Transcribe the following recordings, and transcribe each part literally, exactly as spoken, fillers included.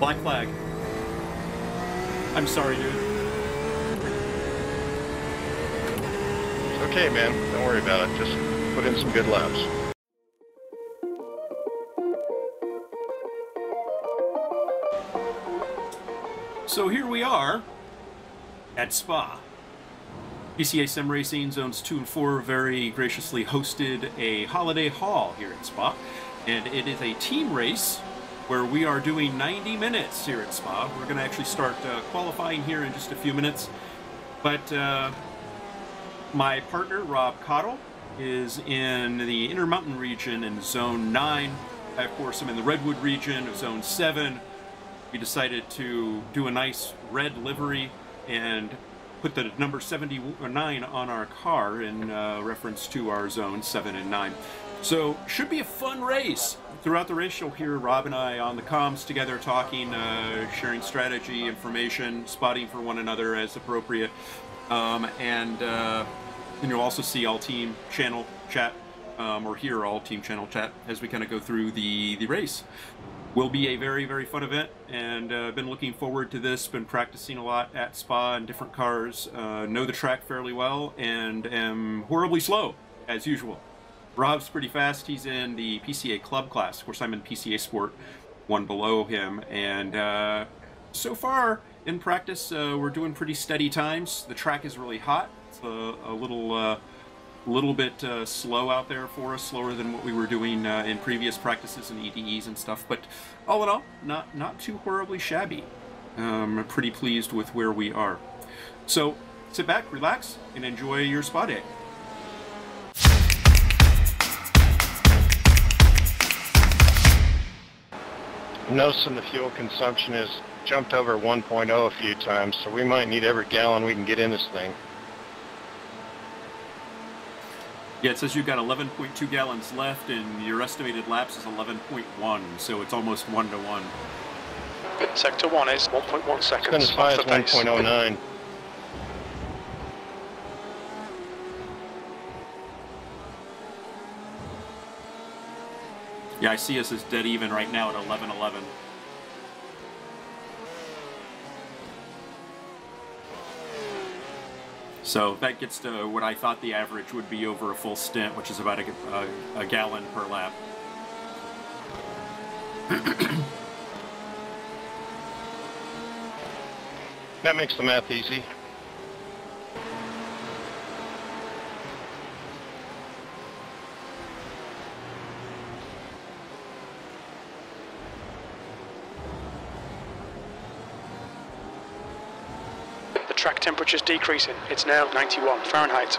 Black flag. I'm sorry, dude. It's okay, man. Don't worry about it. Just put in some good laps. So here we are at Spa. P C A Sim Racing Zones two and four very graciously hosted a holiday haul here at Spa. And it is a team race where we are doing ninety minutes here at Spa. We're going to actually start uh, qualifying here in just a few minutes. But uh, my partner, Rob Cottle, is in the Intermountain region in Zone nine. I, of course, am in the Redwood region of Zone seven. We decided to do a nice red livery and put the number seventy-nine on our car in uh, reference to our zones seven and nine. So, should be a fun race. Throughout the race, you'll hear Rob and I on the comms together talking, uh, sharing strategy, information, spotting for one another as appropriate. Um, and, uh, and you'll also see all team channel chat, um, or hear all team channel chat as we kind of go through the, the race. Will be a very, very fun event, and I've uh, been looking forward to this, been practicing a lot at Spa in different cars, uh, know the track fairly well, and am horribly slow, as usual. Rob's pretty fast. He's in the P C A Club class. Of course, I'm in P C A Sport, one below him, and uh, so far in practice, uh, we're doing pretty steady times. The track is really hot. It's a, a little... Uh, A little bit uh, slow out there for us, slower than what we were doing uh, in previous practices and E D Es and stuff, but all in all, not, not too horribly shabby. Um, I'm pretty pleased with where we are. So, sit back, relax, and enjoy your spa day. Noticing the fuel consumption has jumped over one point oh a few times, so we might need every gallon we can get in this thing. Yeah, it says you've got eleven point two gallons left, and your estimated laps is eleven point one, so it's almost one to one. Sector one is one point one It's seconds been as high as one point oh nine. Yeah, I see us as dead even right now at eleven eleven. So that gets to what I thought the average would be over a full stint, which is about a, a, a gallon per lap. That makes the math easy. Track temperature's decreasing. It's now ninety-one Fahrenheit.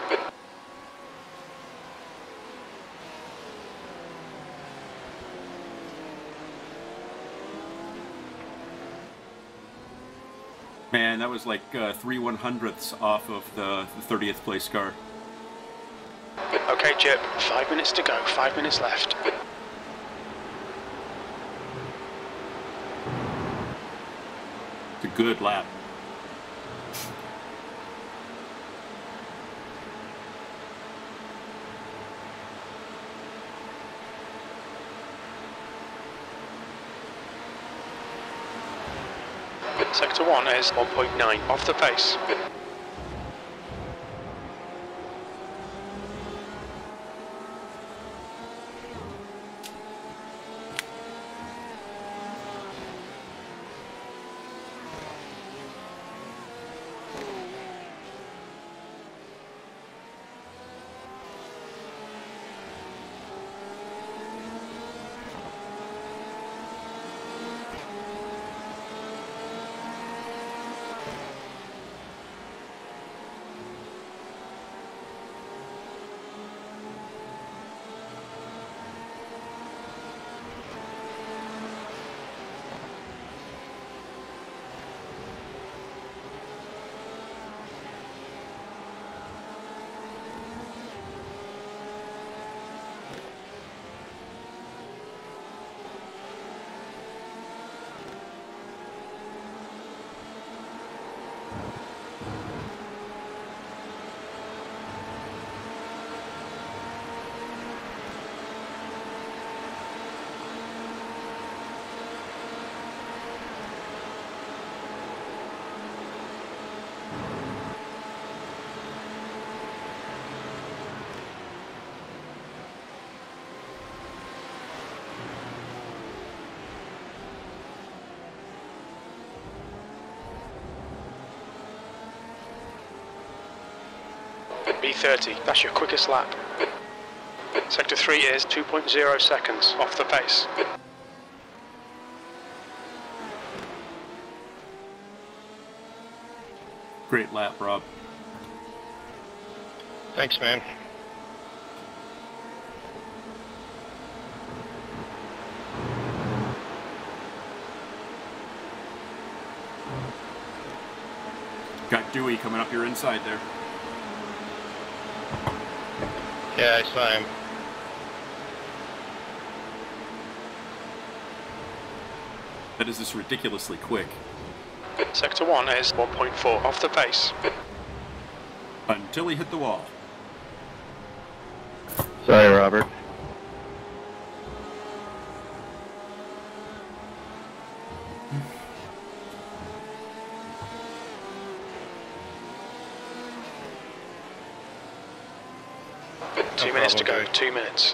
Man, that was like uh, three one hundredths off of the, the thirtieth place car. Okay, Jip. Five minutes to go. Five minutes left. It's a good lap. Sector one is one point nine off the pace. B thirty, that's your quickest lap. Sector three is two point zero seconds off the pace. Great lap, Rob. Thanks, man. Got Dewey coming up your inside there. Yeah, I saw him. That is just ridiculously quick. Sector one is one point four off the pace. Until he hit the wall. Sorry, Robert. Two minutes to go, two minutes.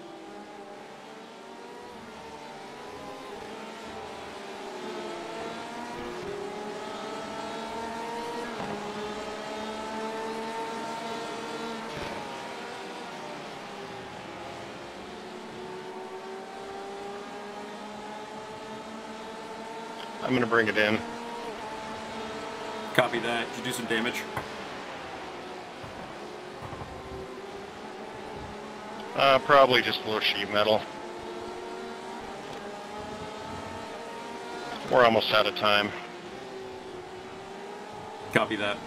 I'm going to bring it in. Copy that. Did you do some damage? Uh, probably just a little sheet metal. We're almost out of time. Copy that.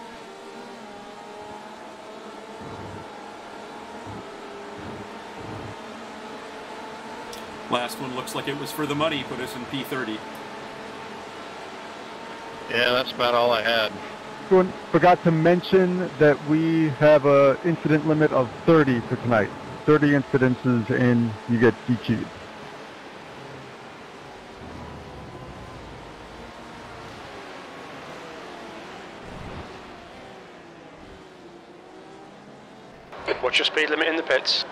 Last one looks like it was for the money. Put us in P thirty. Yeah, that's about all I had. Everyone forgot to mention that we have a incident limit of thirty for tonight. thirty incidences and you get D Q'd. What's your speed limit in the pits?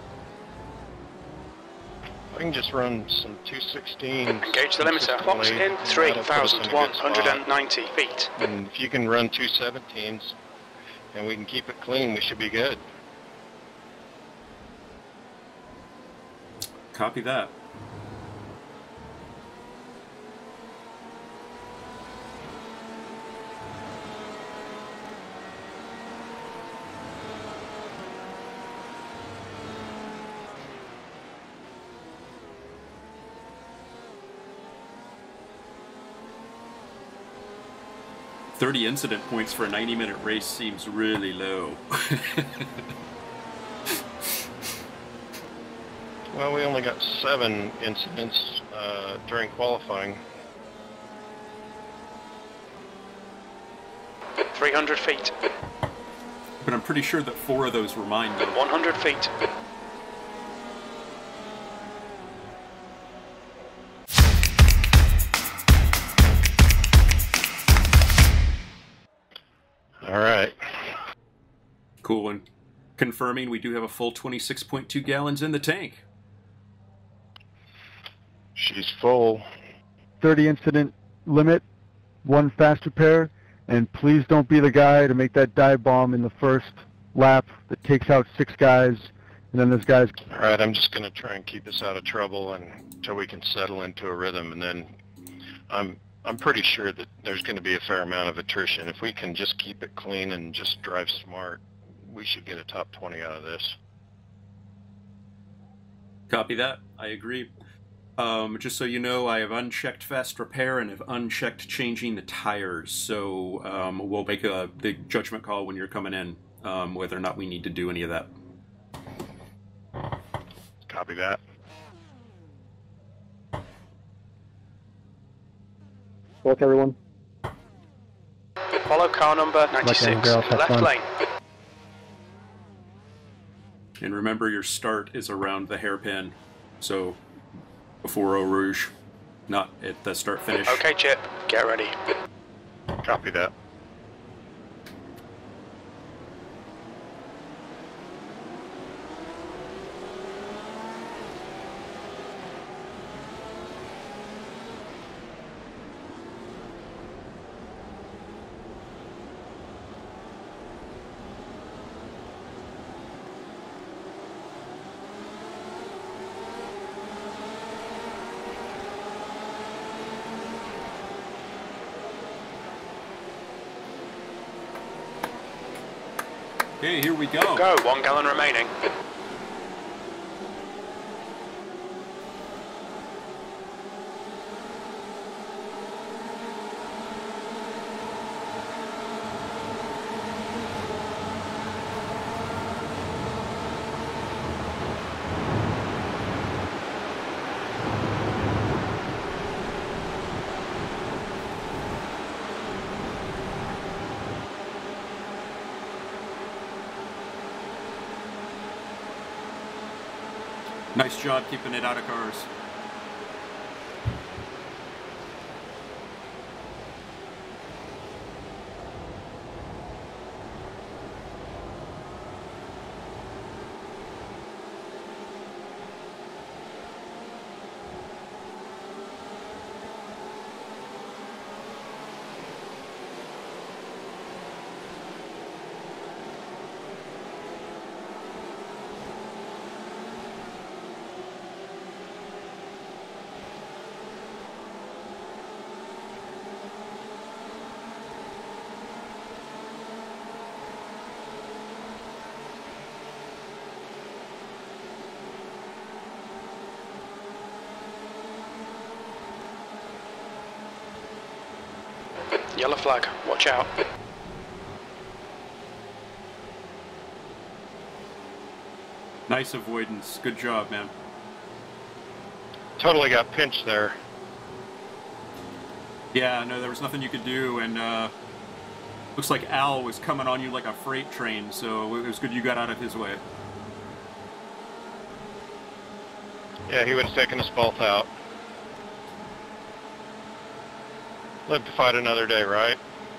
I can just run some two sixteen. Engage the limiter. Box in three thousand one hundred ninety feet. And if you can run two seventeens and we can keep it clean, we should be good. Copy that. thirty incident points for a ninety minute race seems really low. Well, we only got seven incidents uh, during qualifying. three hundred feet. But I'm pretty sure that four of those were mine, though. one hundred feet. All right. Cool. And confirming we do have a full twenty-six point two gallons in the tank. She's full. thirty incident limit, one fast repair, and please don't be the guy to make that dive bomb in the first lap that takes out six guys, and then those guys... All right, I'm just going to try and keep us out of trouble and, until we can settle into a rhythm, and then I'm I'm pretty sure that there's going to be a fair amount of attrition. If we can just keep it clean and just drive smart, we should get a top twenty out of this. Copy that. I agree. Um, just so you know, I have unchecked fast repair and have unchecked changing the tires. So um, we'll make a the judgment call when you're coming in, um, whether or not we need to do any of that. Copy that. Look, everyone. Follow car number ninety-six, left lane. And remember, your start is around the hairpin, so before Eau Rouge, not at the start finish. Okay, Chip, get ready. Copy that. Okay, here we go. Go, one gallon remaining. Nice job keeping it out of cars. Yellow flag, watch out. Nice avoidance. Good job, man. Totally got pinched there. Yeah, no, there was nothing you could do, and uh, looks like Al was coming on you like a freight train, so it was good you got out of his way. Yeah, he would have taken us both out. Live to fight another day, right?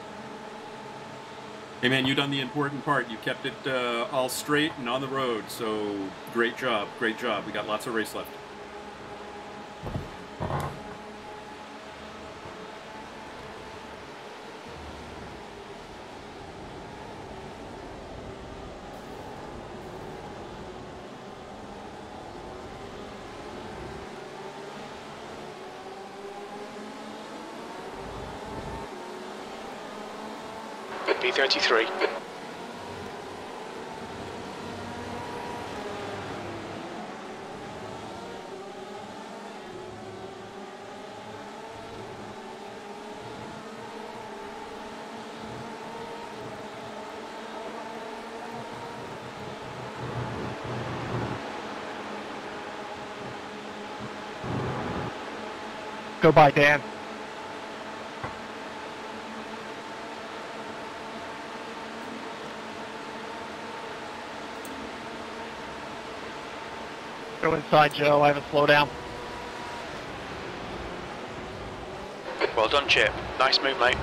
Hey man, you done the important part. You kept it uh, all straight and on the road, so great job, great job. We got lots of race left. B thirty-three. Go by, Dan. Go inside, Joe. I have a slowdown. Well done, Chip. Nice move, mate.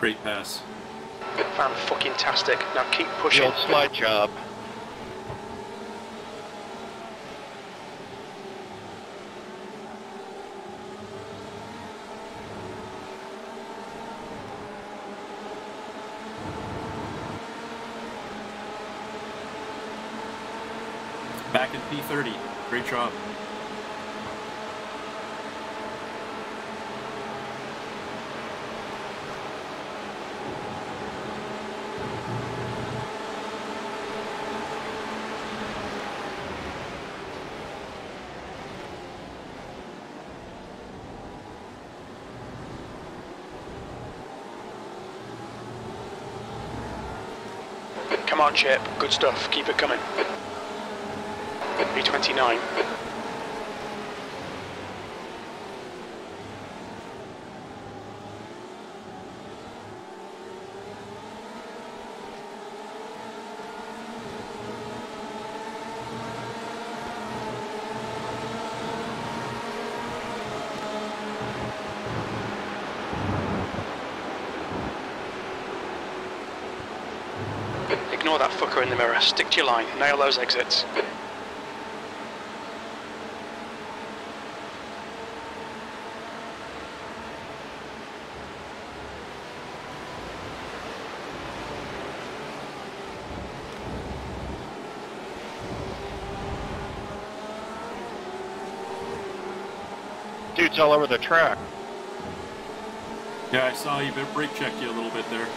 Great pass. Fan-fucking-tastic. Now keep The pushing. old slide job. Back in P thirty. Great job. Come on, Chip. Good stuff. Keep it coming. B twenty-nine. Ignore that fucker in the mirror. Stick to your line. Nail those exits. Dude's all over the track. Yeah, I saw you brake checked you a little bit there.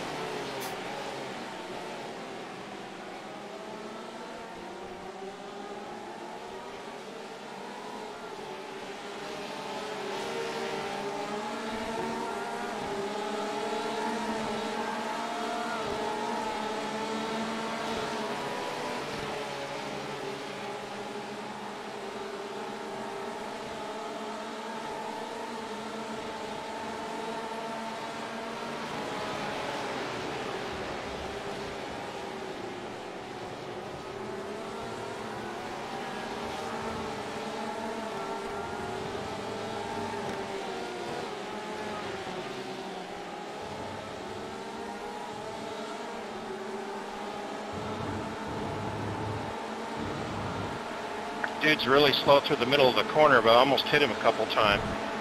Dude's really slow through the middle of the corner, but I almost hit him a couple times.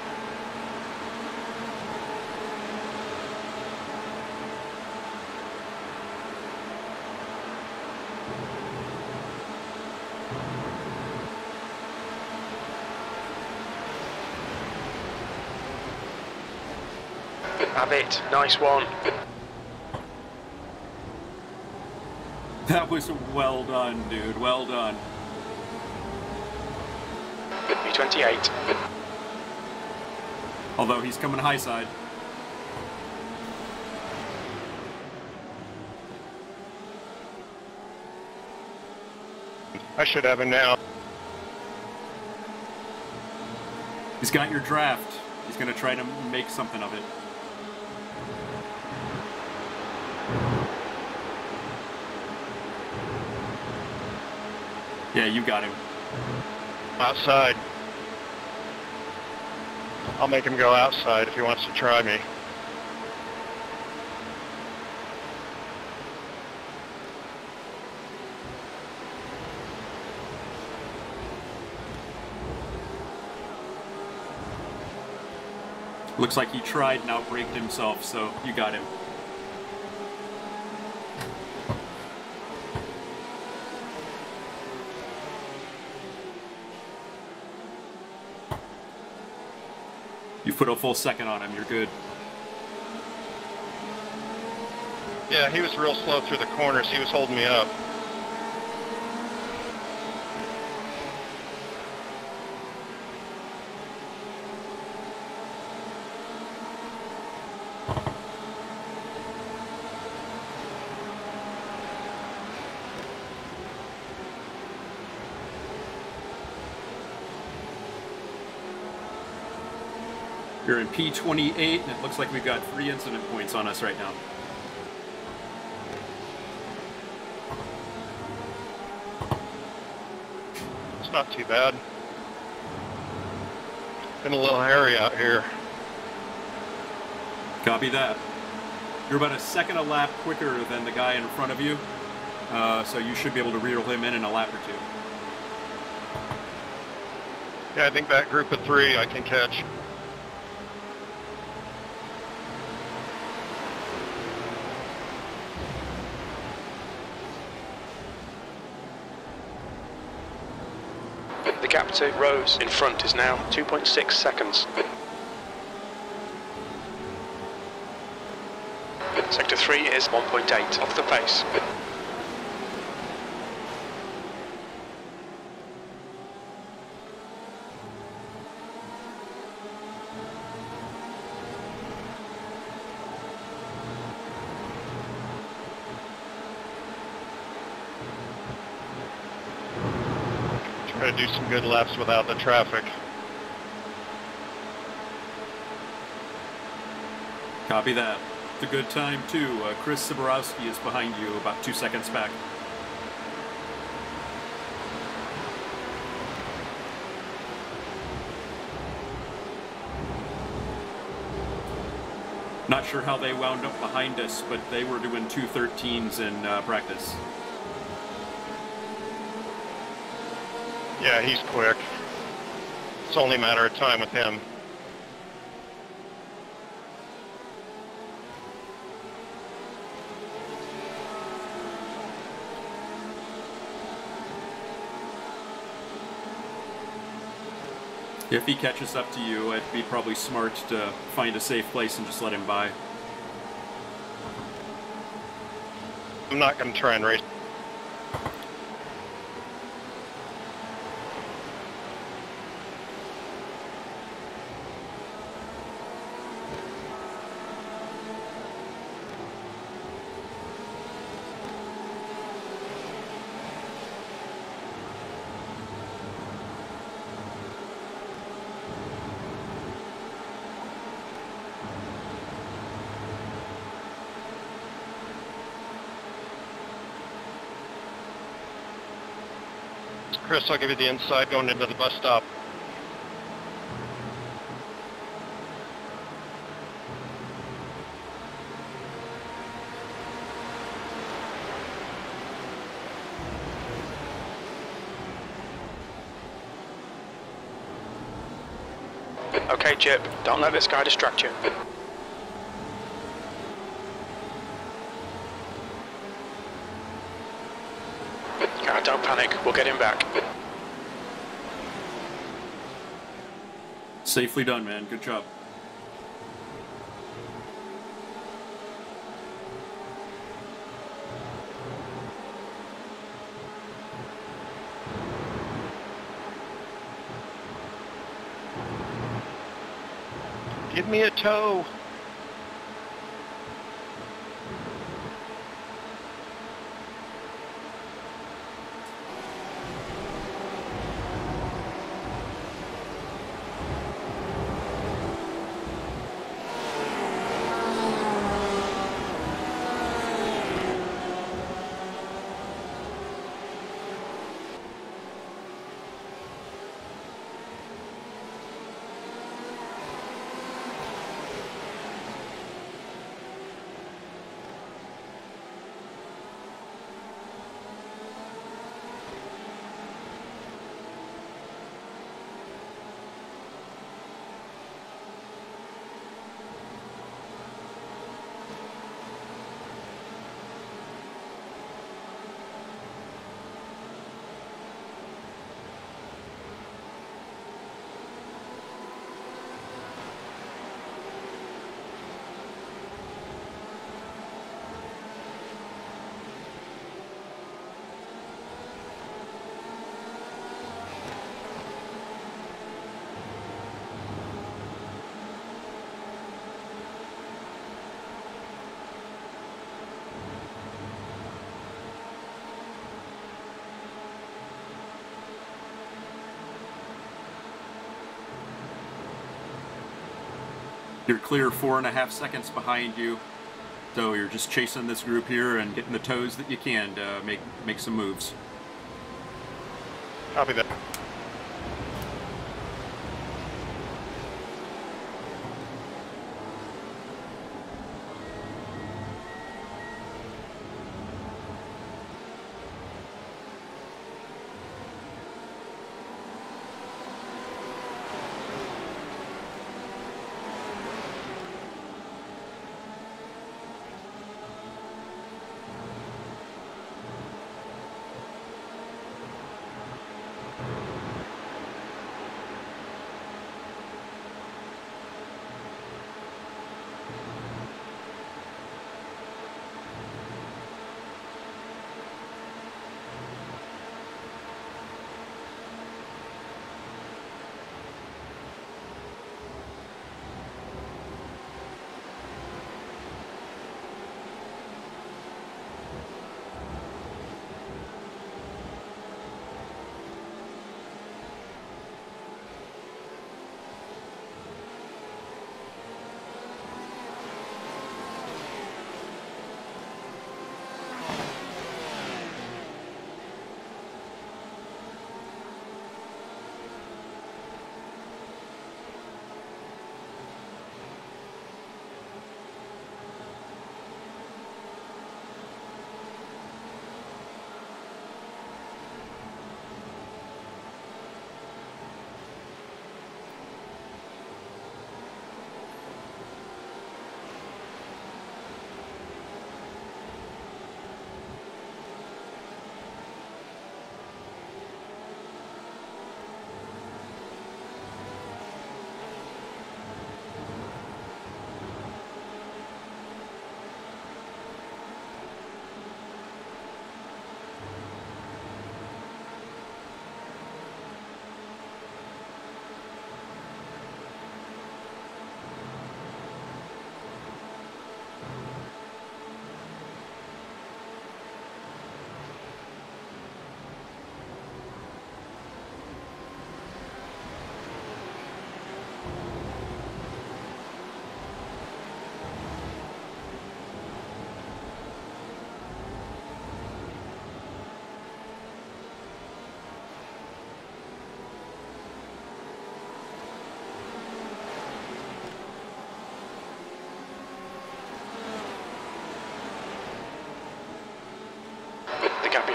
Have it. Nice one. That was well done, dude. Well done. B twenty-eight. Although he's coming high side. I should have him now. He's got your draft. He's going to try to make something of it. Yeah, you got him. Outside. I'll make him go outside if he wants to try me. Looks like he tried and outbraked himself, so you got him. You put a full second on him, you're good. Yeah, he was real slow through the corners. He was holding me up. You're in P twenty-eight, and it looks like we've got three incident points on us right now. It's not too bad. Been a little hairy out here. Copy that. You're about a second a lap quicker than the guy in front of you, uh, so you should be able to reel him in in a lap or two. Yeah, I think that group of three I can catch. The gap to Rose in front is now two point six seconds. Sector three is one point eight off the pace. Try to do some good laps without the traffic. Copy that. It's a good time, too. Uh, Chris Siborowski is behind you, about two seconds back. Not sure how they wound up behind us, but they were doing two thirteens in uh, practice. Yeah, he's quick. It's only a matter of time with him. If he catches up to you, it'd be probably smart to find a safe place and just let him by. I'm not going to try and race. Chris, I'll give you the inside going into the bus stop. Okay, Chip, don't let this guy distract you. Uh, don't panic, we'll get him back. Safely done, man. Good job. Give me a tow. You're clear four and a half seconds behind you, so you're just chasing this group here and getting the toes that you can to make make some moves. Copy that.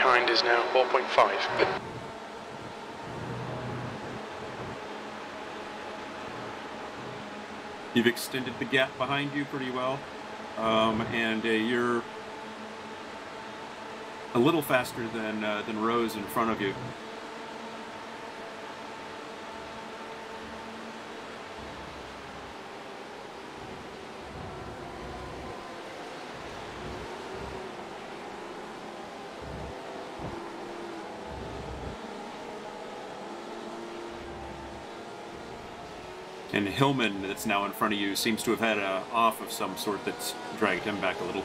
behind is now four point five. You've extended the gap behind you pretty well, um, and uh, you're a little faster than uh, than Rose in front of you. And Hillman, that's now in front of you, seems to have had a off of some sort that's dragged him back a little.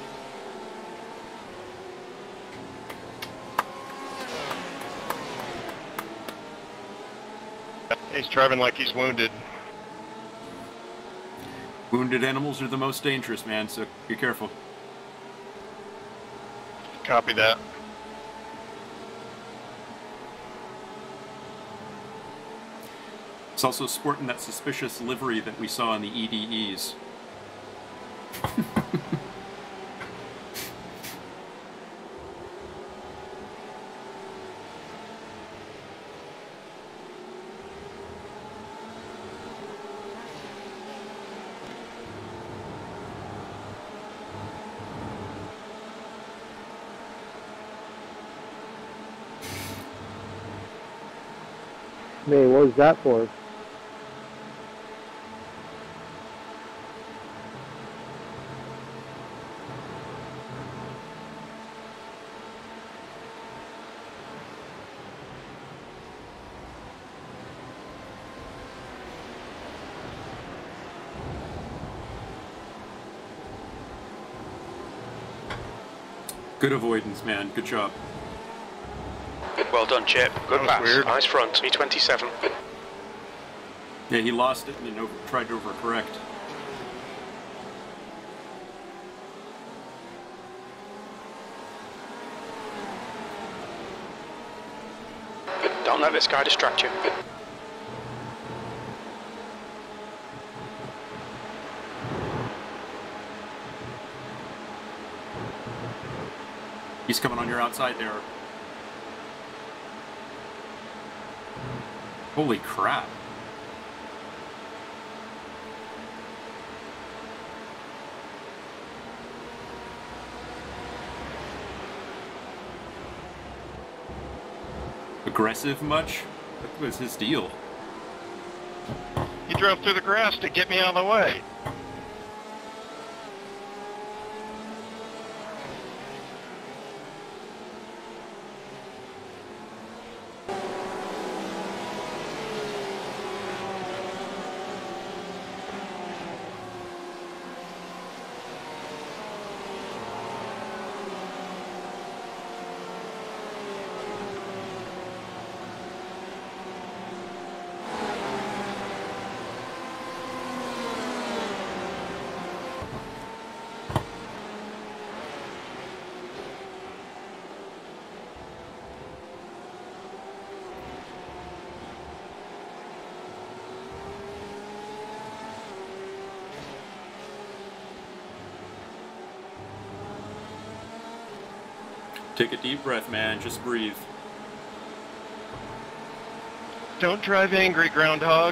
He's driving like he's wounded. Wounded animals are the most dangerous, man, so be careful. Copy that. It's also sporting that suspicious livery that we saw in the E D Es. Hey, what was that for? Good avoidance, man. Good job. Well done, Chip. Good That was pass. weird. Nice front. E twenty-seven. Yeah, he lost it and over, tried to overcorrect. Don't let this guy distract you. He's coming on your outside there. Holy crap. Aggressive much? What was his deal? He drove through the grass to get me out of the way. Take a deep breath, man. Just breathe. Don't drive angry, groundhog.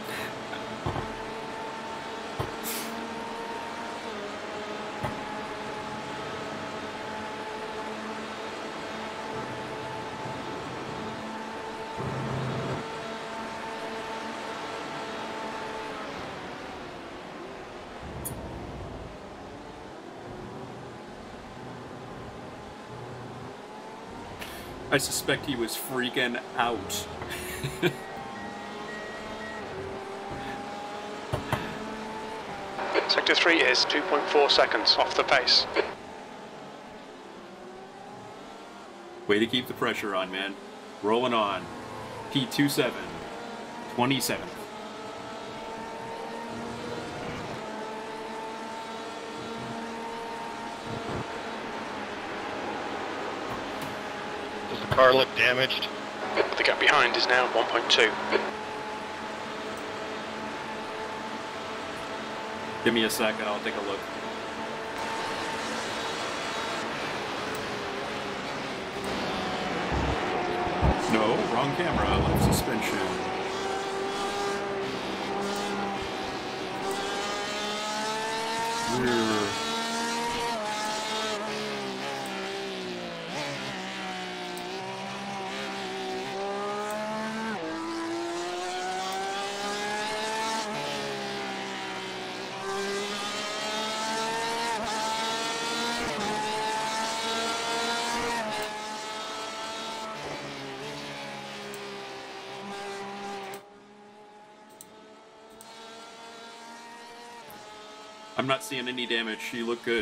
I suspect he was freaking out. Sector three is two point four seconds off the pace. Way to keep the pressure on, man. Rolling on. P twenty-seven. twenty-seventh. Does the car look damaged? The gap behind is now one point two. Give me a second, I'll take a look. wrong camera. Left suspension. Rear. I'm not seeing any damage. She looked good.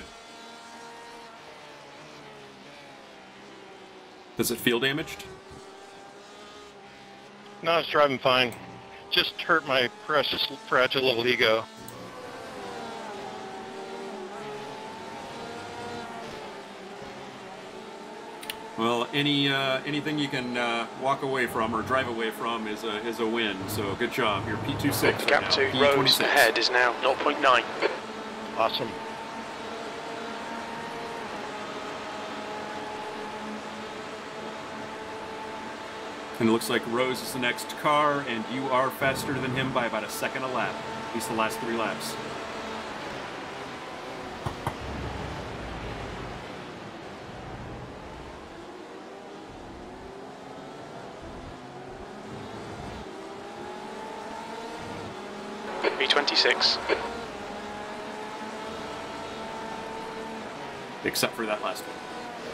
Does it feel damaged? No, it's driving fine. Just hurt my precious, fragile little ego. Well, any uh, anything you can uh, walk away from or drive away from is a is a win. So good job. You're P twenty-six right Gap now. to P rows twenty-six. ahead is now zero point nine. Awesome. And it looks like Rose is the next car, and you are faster than him by about a second a lap. At least the last three laps. B twenty-six. Except for that last one.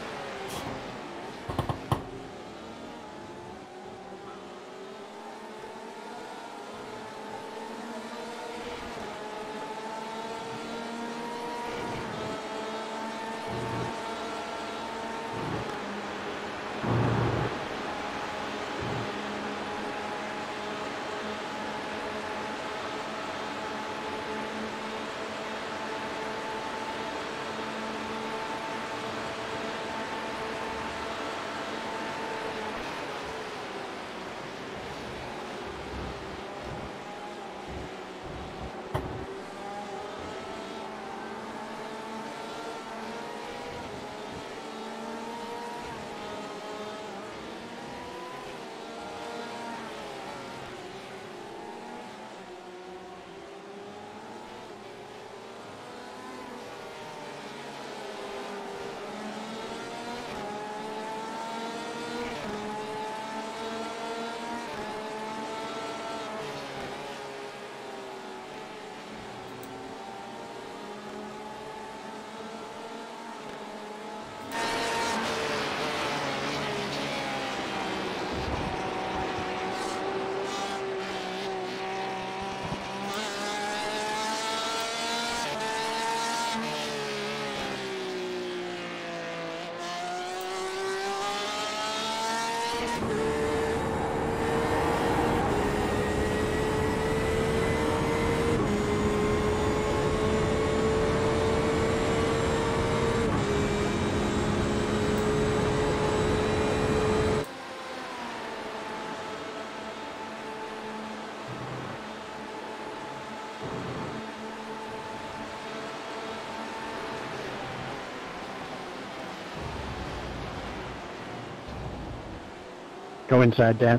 Go inside, Dan.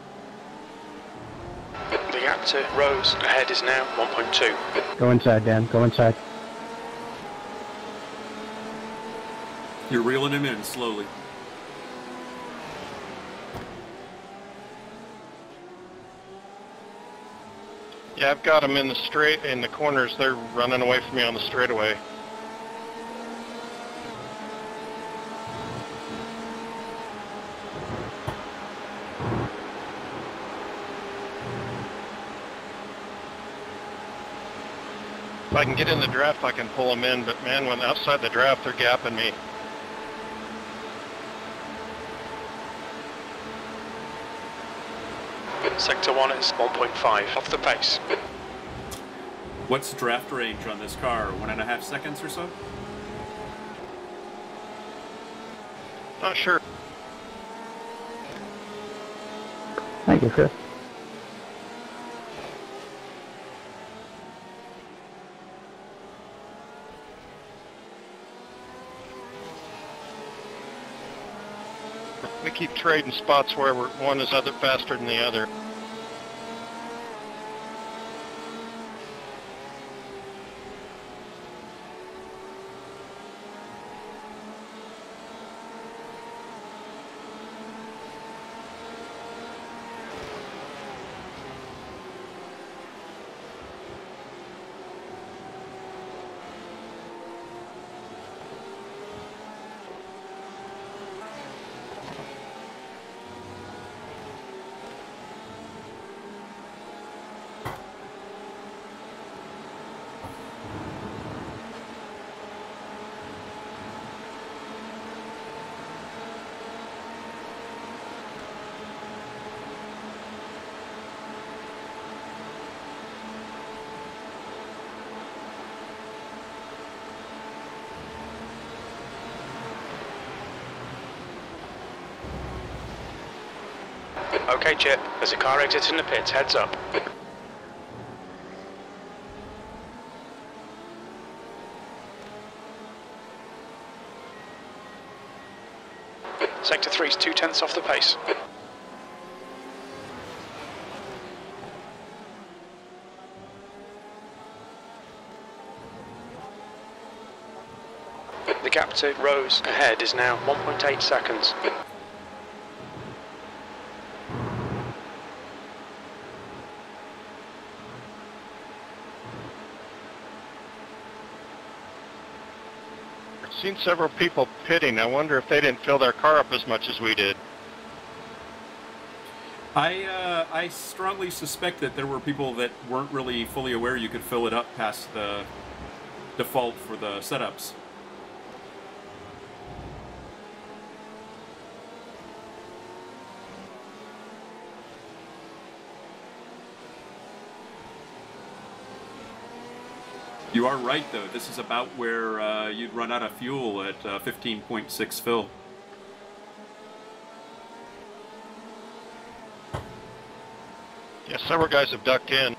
The gap to rows ahead is now one point two. Go inside, Dan. Go inside. You're reeling him in slowly. Yeah, I've got them in the straight, in the corners. They're running away from me on the straightaway. If I can get in the draft, I can pull them in, but man, when outside the draft, they're gapping me. Sector one is one point five off the pace. What's draft range on this car? One and a half seconds or so? Not sure. Thank you, Chris. We keep trading spots where we're, one is other faster than the other. Okay, Chip, there's a car exiting the pits, heads up. Sector three's two tenths off the pace. The gap to Rose ahead is now one point eight seconds. I've seen several people pitting. I wonder if they didn't fill their car up as much as we did. I uh, I strongly suspect that there were people that weren't really fully aware you could fill it up past the default for the setups. You are right, though. This is about where uh, you'd run out of fuel at uh, fifteen point six fill. Yeah, several guys have ducked in.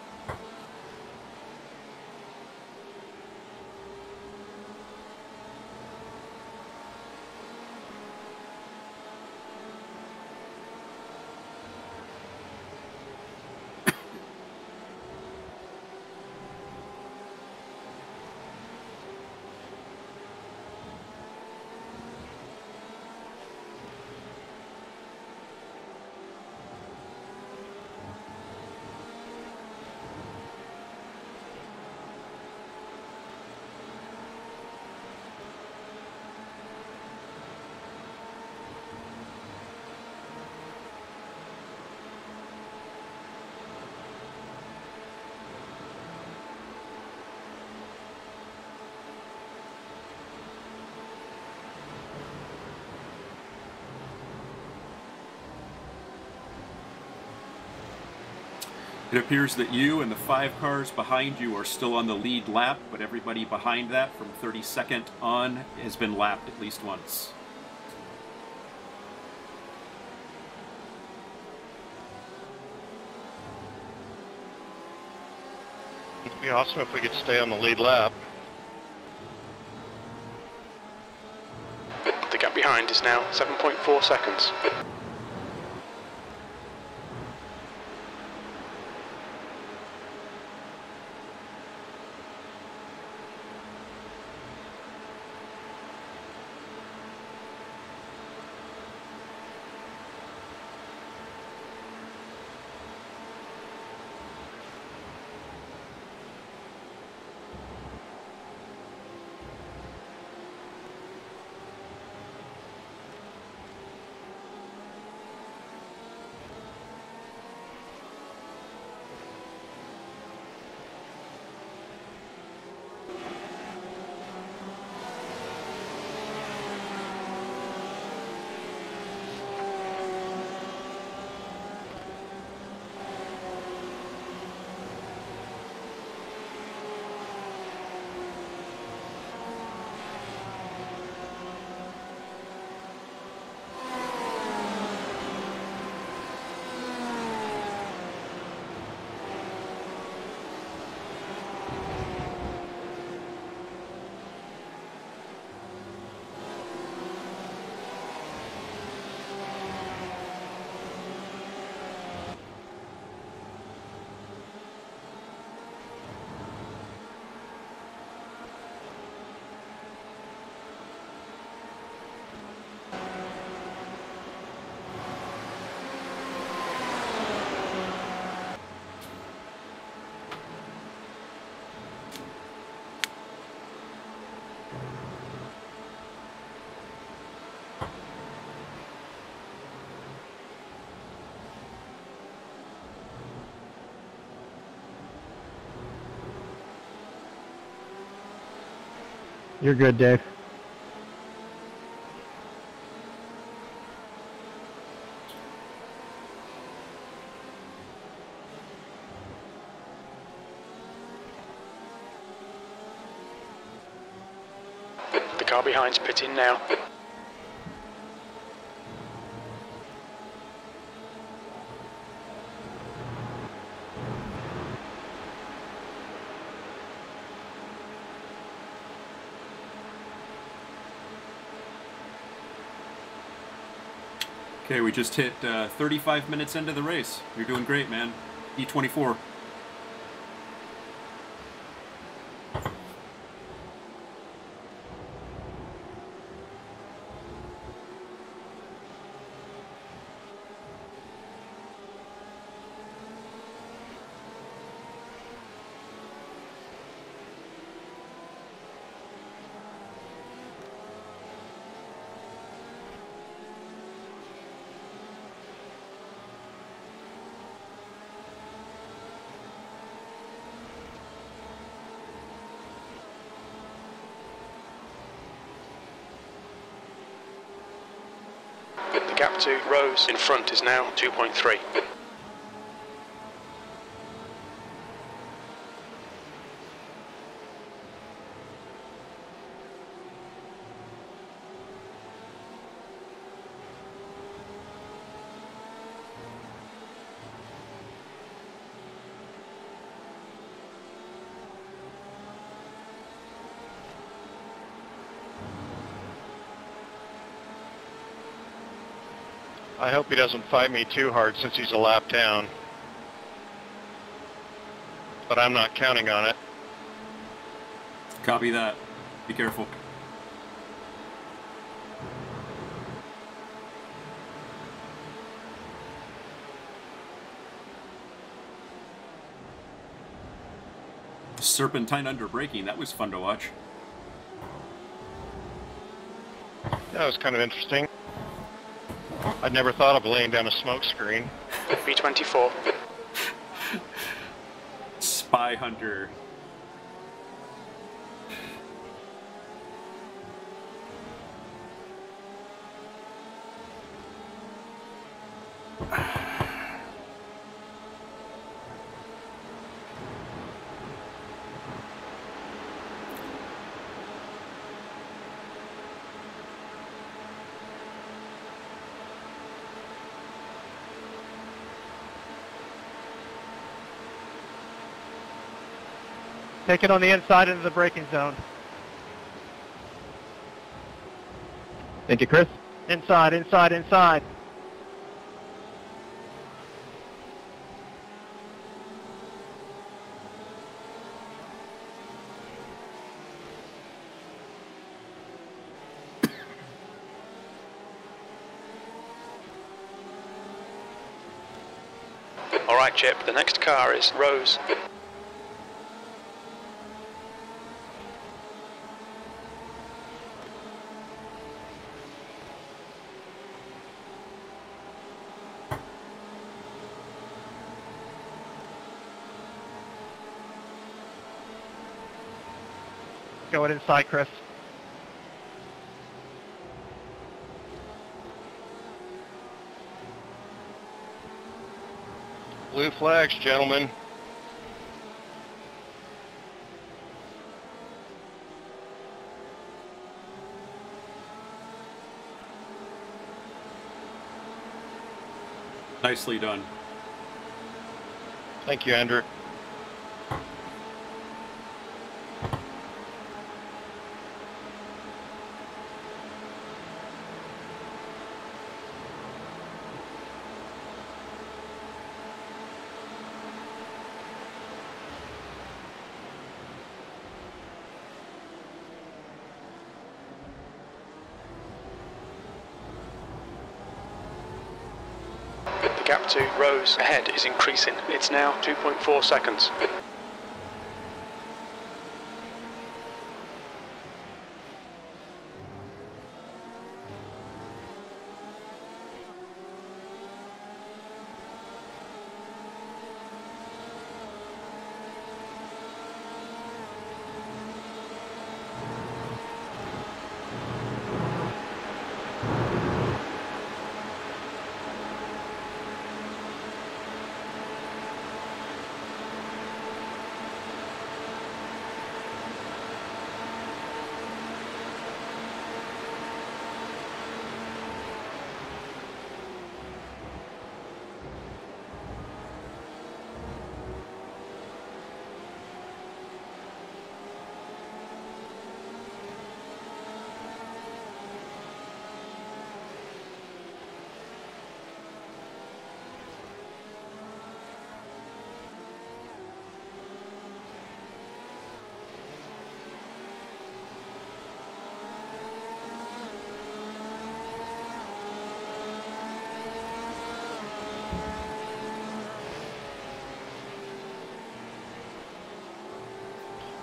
It appears that you and the five cars behind you are still on the lead lap, but everybody behind that from thirty-second on has been lapped at least once. It'd be awesome if we could stay on the lead lap. The gap behind is now seven point four seconds. You're good, Dave. The car behind's pitting now. Okay, we just hit uh, thirty-five minutes into the race. You're doing great, man. E twenty-four. The gap to Rose in front is now two point three. I hope he doesn't fight me too hard since he's a lap down. But I'm not counting on it. Copy that. Be careful. Serpentine under braking. That was fun to watch. That was kind of interesting. I'd never thought of laying down a smoke screen. B twenty-four. Spy Hunter. Take it on the inside into the braking zone. Thank you, Chris. Inside, inside, inside. All right, Chip, the next car is Rose. Going inside, Chris. Blue flags, gentlemen. Nicely done. Thank you, Andrew. The gap to Rose ahead is increasing. It's now two point four seconds.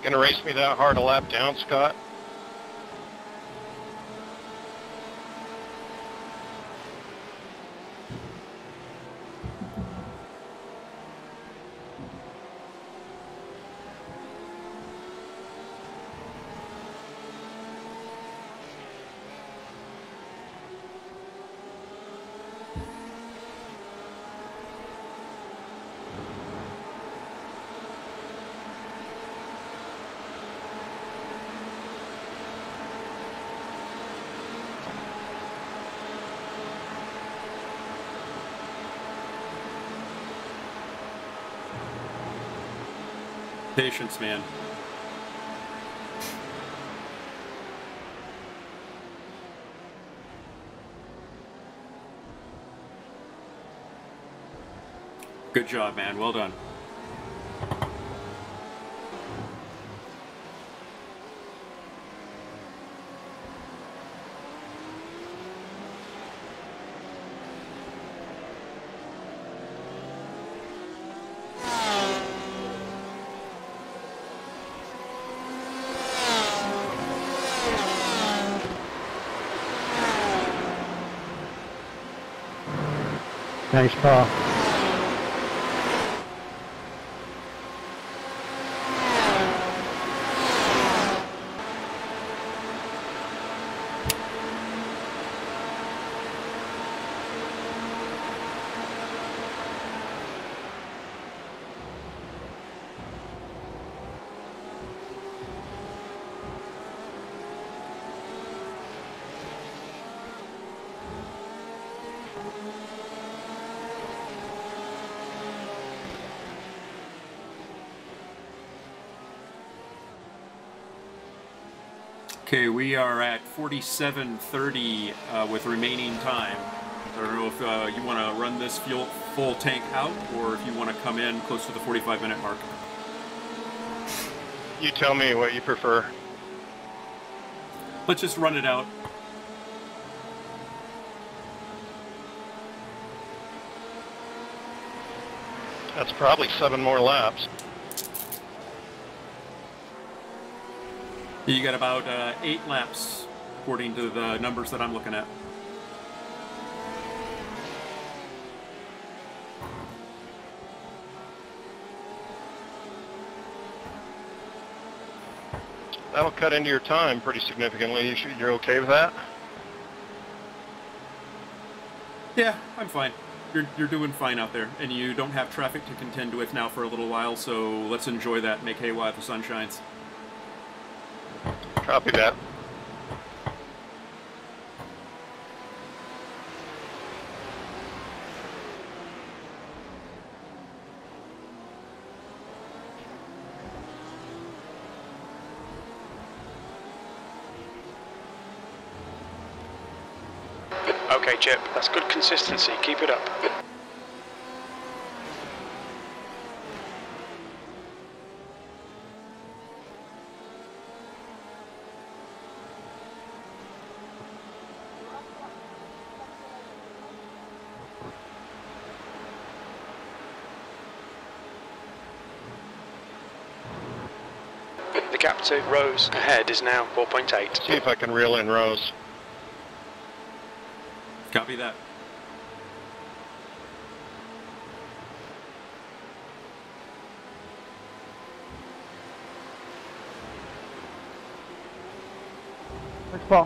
Gonna race me that hard a lap down, Scott? Patience, man. Good job, man. Well done. Thanks, Paul. Okay, we are at forty-seven thirty uh, with remaining time. I don't know if uh, you want to run this fuel full tank out or if you want to come in close to the forty-five minute mark. You tell me what you prefer. Let's just run it out. That's probably seven more laps. You got about uh, eight laps, according to the numbers that I'm looking at. That'll cut into your time pretty significantly. You should, you're okay with that? Yeah, I'm fine. You're, you're doing fine out there, and you don't have traffic to contend with now for a little while, so let's enjoy that and make hay while the sun shines. Copy that. Okay, Chip, that's good consistency. Keep it up. The gap to Rose ahead is now four point eight. See if I can reel in Rose. Copy that. Thanks, Paul.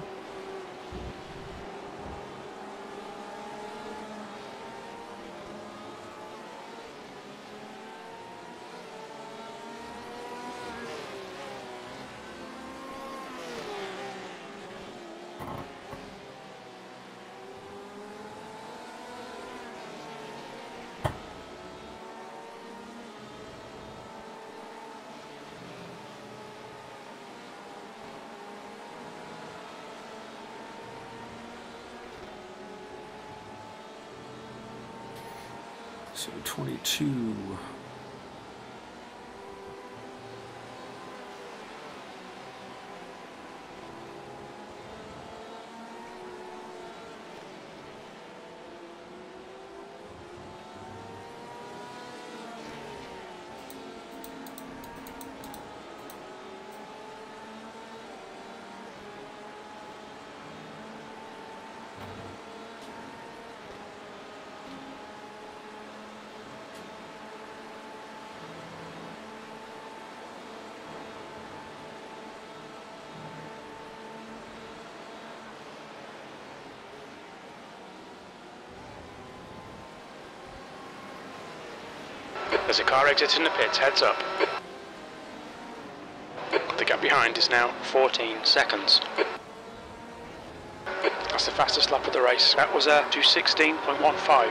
So twenty-two. There's a car exiting the pits, heads up. The gap behind is now fourteen seconds. That's the fastest lap of the race. That was a two sixteen point one five.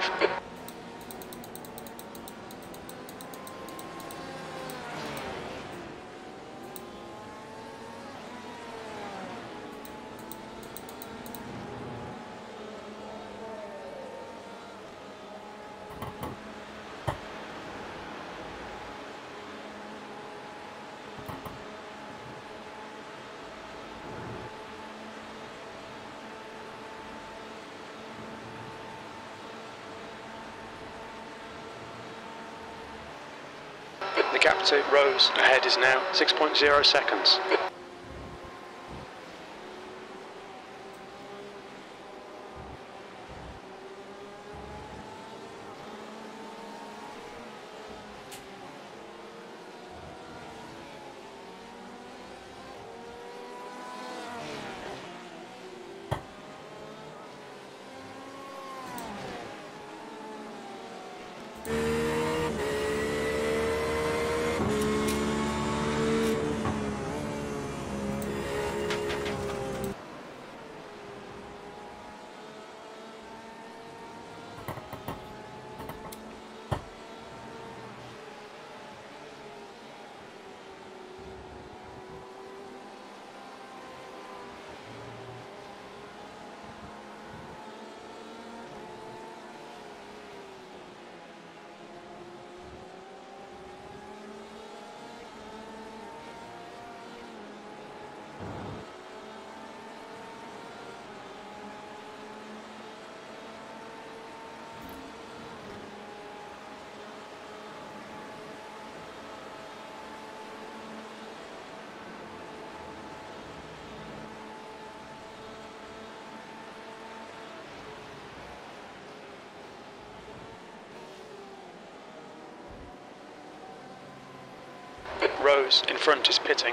The gap to Rose ahead is now six point zero seconds. Rose in front is pitting.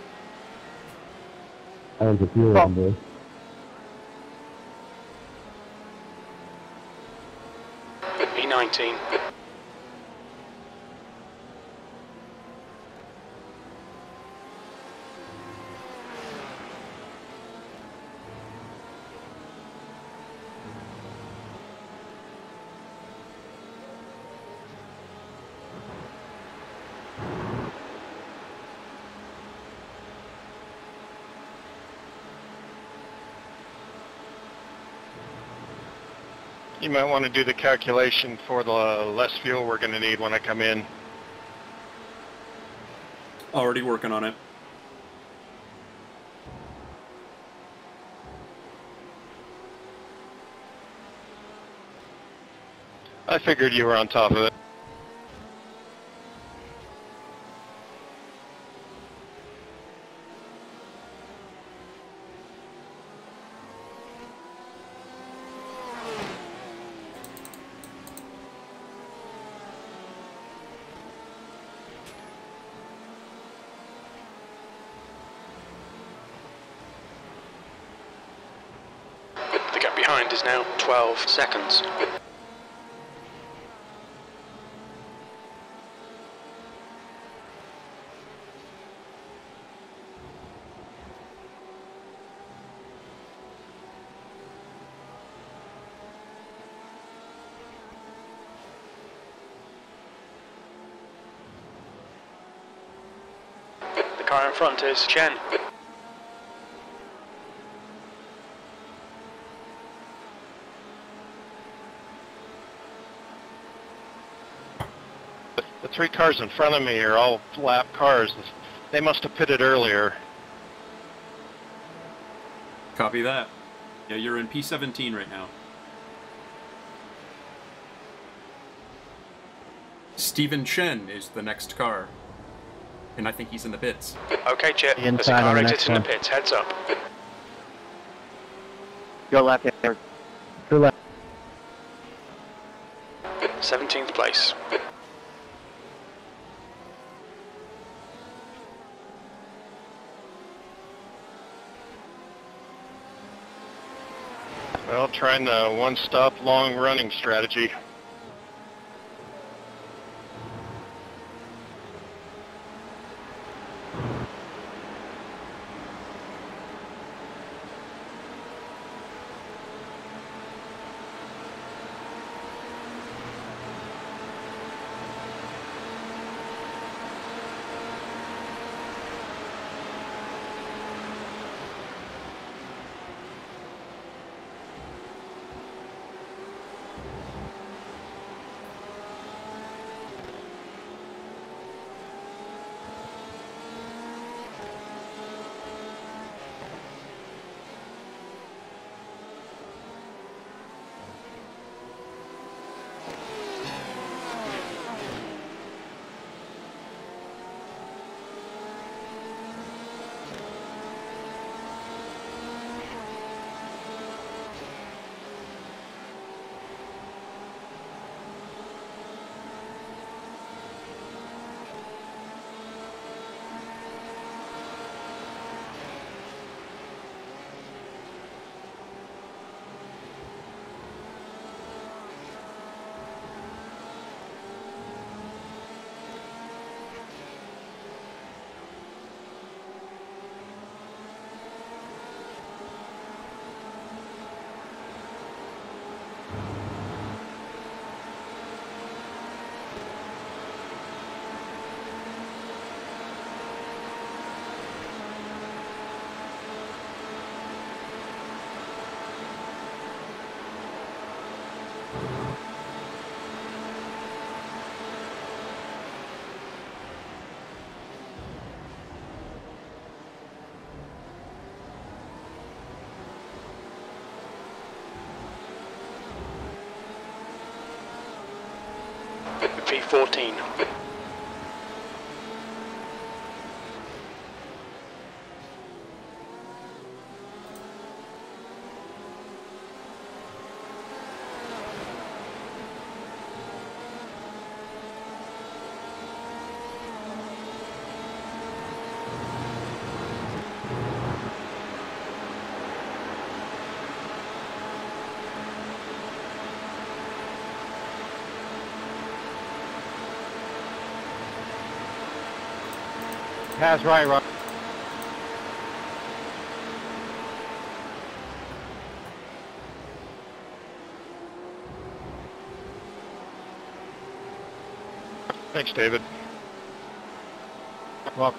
I was a fuel on there. E nineteen. You might want to do the calculation for the less fuel we're going to need when I come in. Already working on it. I figured you were on top of it. The gap behind is now twelve seconds. The car in front is Chen. The three cars in front of me are all lap cars. They must have pitted earlier. Copy that. Yeah, you're in P seventeen right now. Stephen Chen is the next car. And I think he's in the pits. Okay, Chip. There's a Inside on car the next exiting the one. pits. Heads up. Go left, Eric. Go left. seventeenth place. Well, trying the one-stop long running strategy. P fourteen. Pass right, right. Thanks, David. Well,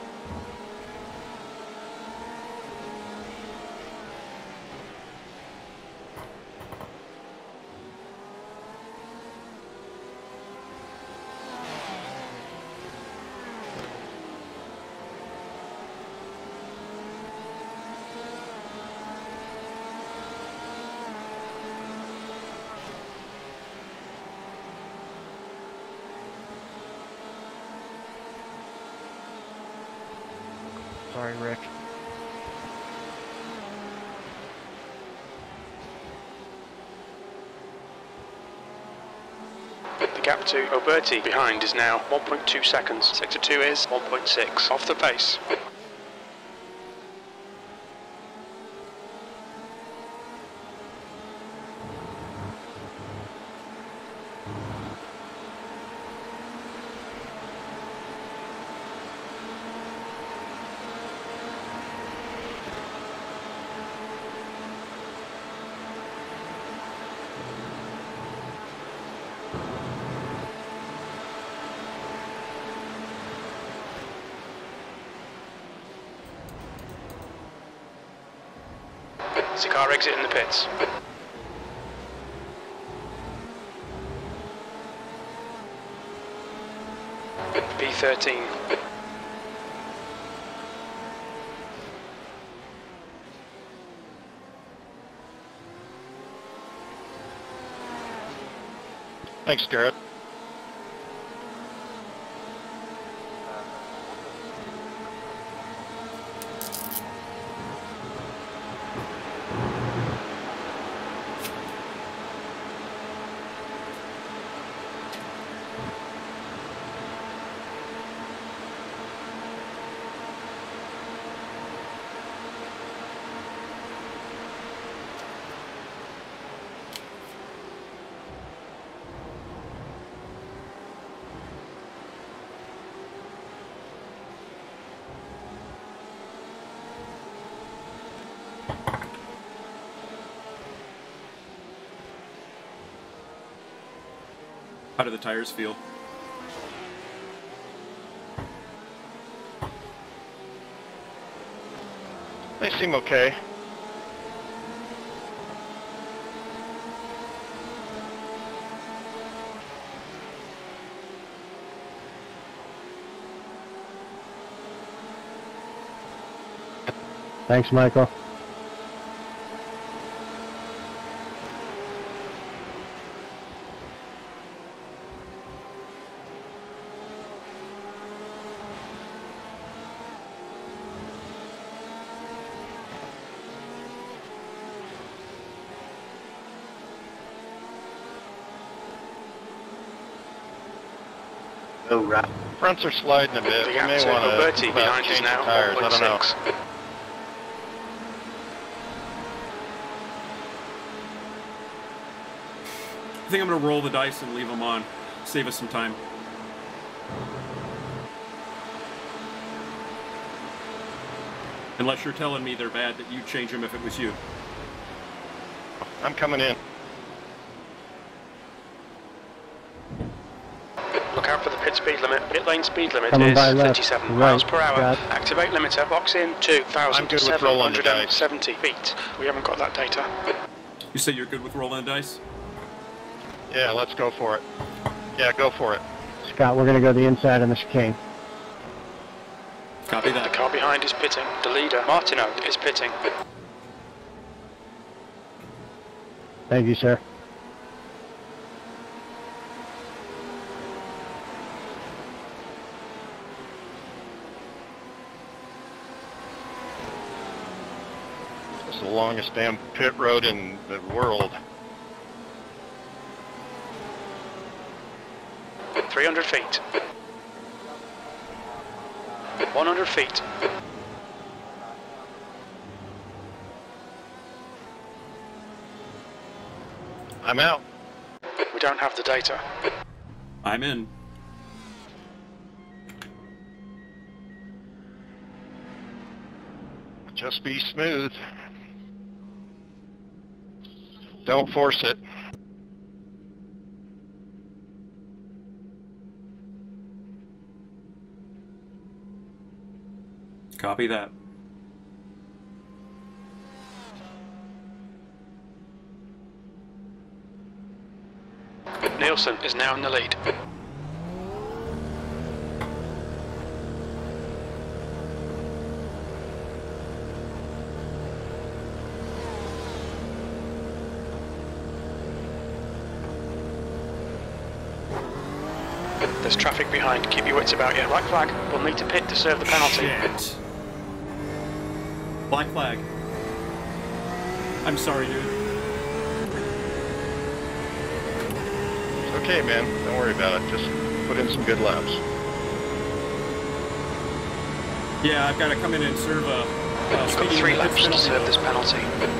sorry, Rick. The gap to Oberti behind is now one point two seconds. Sector two is one point six. Off the pace. There's a car exit in the pits. P thirteen. Thanks, Garrett. How do the tires feel? They seem okay. Thanks, Michael. Oh, right. Fronts are sliding a bit. The We gap may to want Oberti to behind is change the now tires. one I point don't know. six. I think I'm going to roll the dice and leave them on. Save us some time. Unless you're telling me they're bad, that you'd change them if it was you. I'm coming in. Look out for the pit speed limit. Pit lane speed limit Coming is by left, thirty-seven right, miles per hour. Brad. Activate limiter. Box in two thousand seven hundred seventy feet. We haven't got that data. You say you're good with rolling the dice? Yeah, let's go for it. Yeah, go for it. Scott, we're going to go the inside on the chicane. Copy The that. car behind is pitting. The leader, Martineau, is pitting. Thank you, sir. It's the longest damn pit road in the world. three hundred feet. one hundred feet. I'm out. We don't have the data. I'm in. Just be smooth. Don't force it. Copy that. Nielsen is now in the lead. There's traffic behind. Keep your wits about you. Black flag. We'll need to pit to serve the penalty. Shit. Black flag. I'm sorry, dude. It's okay, man. Don't worry about it. Just put in some good laps. Yeah, I've got to come in and serve a. Uh, You've got three laps to serve this penalty.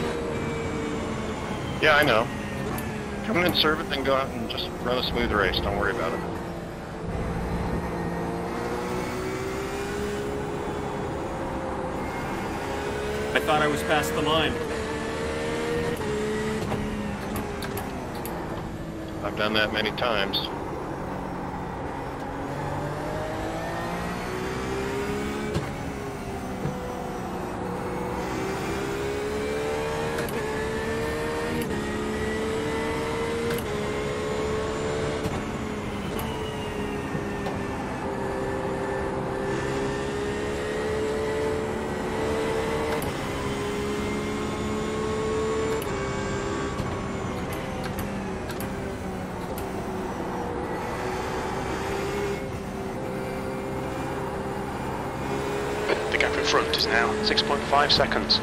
Yeah, I know. Come in and serve it, then go out and just run a smooth race. Don't worry about it. I thought I was past the line. I've done that many times. The gap in front is now six point five seconds.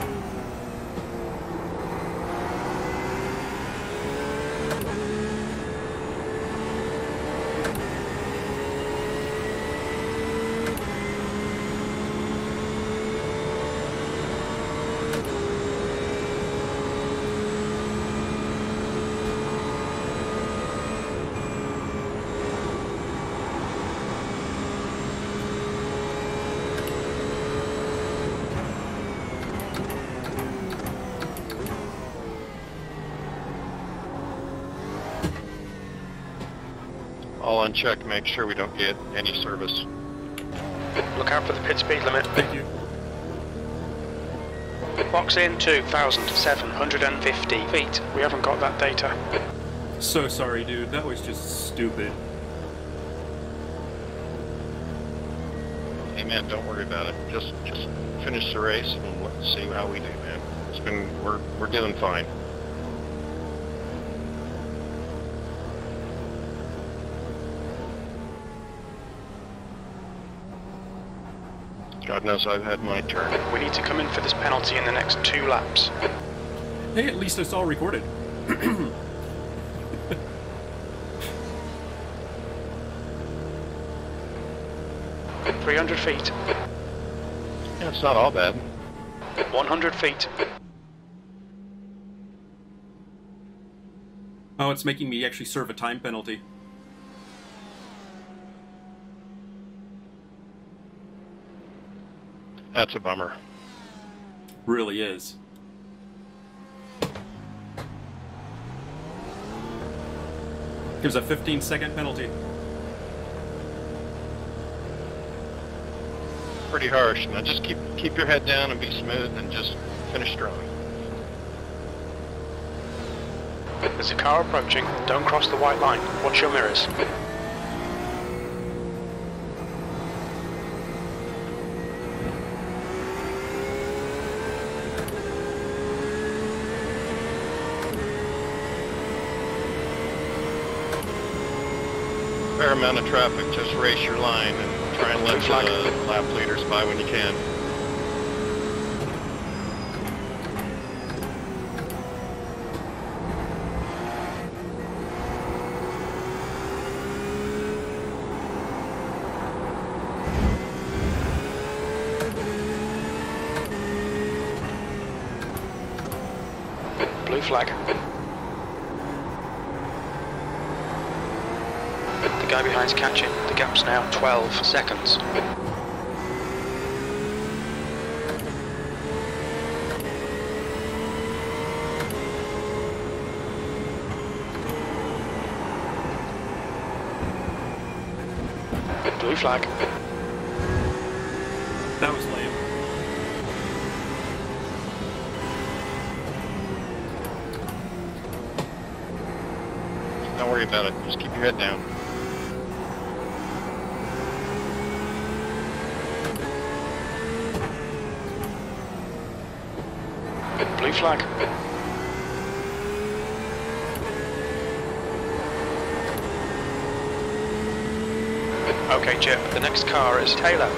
All on check, make sure we don't get any service. Look out for the pit speed limit. Thank you. Box in two thousand seven hundred fifty feet. We haven't got that data. So sorry, dude. That was just stupid. Hey man, don't worry about it. Just just finish the race and let's see how we do, man. It's been we're we're doing fine. God knows I've had my turn. We need to come in for this penalty in the next two laps. Hey, at least it's all recorded. three hundred feet. Yeah, it's not all bad. one hundred feet. Oh, it's making me actually serve a time penalty. That's a bummer. Really is. Gives a fifteen second penalty. Pretty harsh. Now just keep keep your head down and be smooth and just finish strong. There's a car approaching. Don't cross the white line. Watch your mirrors. Fair amount of traffic, just race your line and try and let the lap leaders by when you can. Blue flag. The guy behind's catching. The gap's now twelve seconds. Blue flag. That was lame. Don't worry about it. Just keep your head down. Blue flag. Okay, Chip, the next car is Taylor.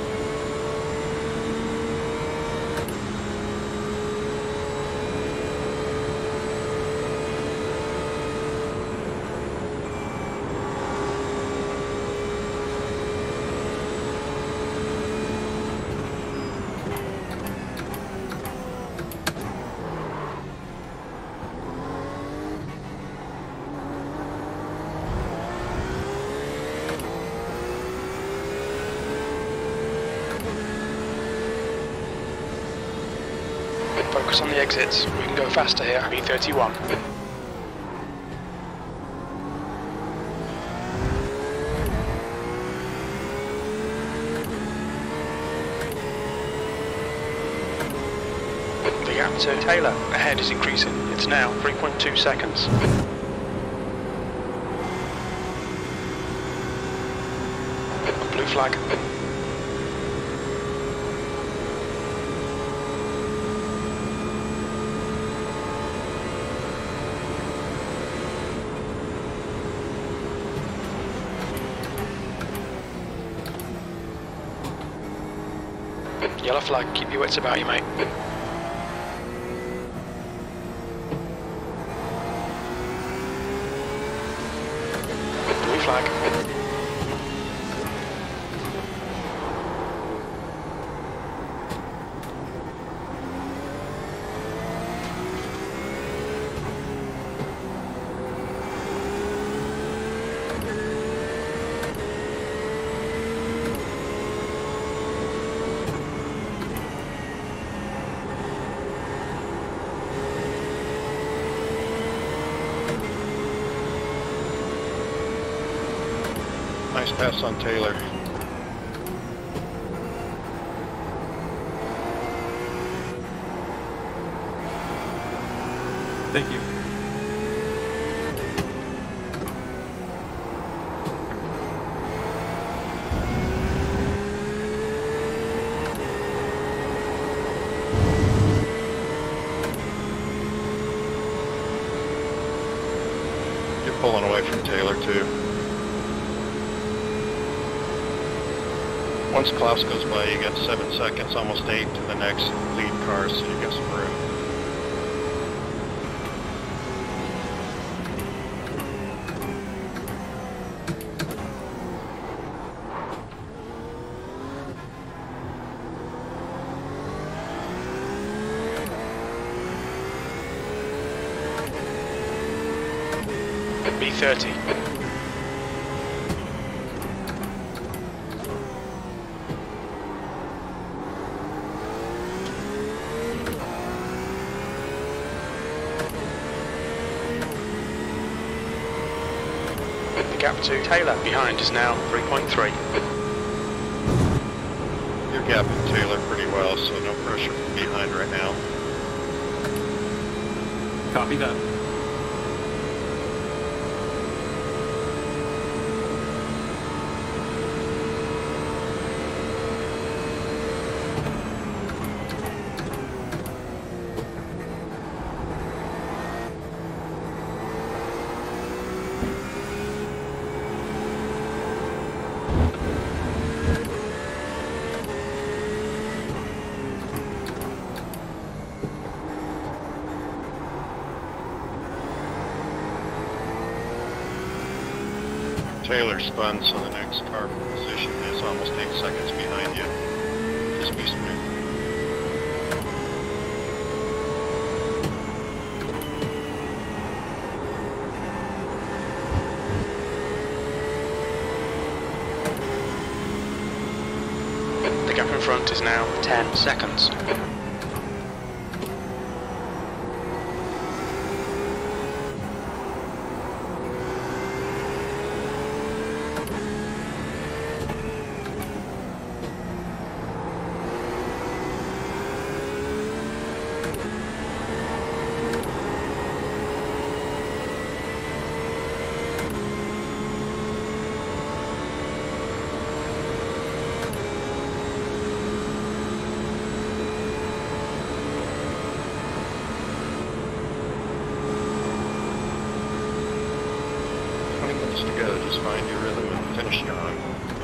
Focus on the exits. We can go faster here. B thirty-one. The gap to Taylor ahead is increasing. It's now three point two seconds. Blue flag. Yellow flag, keep your wits about you, mate. Blue flag. Nice pass on Taylor. Thank you. You're pulling away from Taylor too. Once Klaus goes by, you got seven seconds, almost eight to the next lead car, so you got some room. B thirty. The gap to Taylor behind is now three point three. You're gapping Taylor pretty well, so no pressure from behind right now. Copy that. Taylor spun, so the next car position is almost eight seconds behind you. Just be smooth. front is now ten seconds. To go, just find your rhythm and finish strong.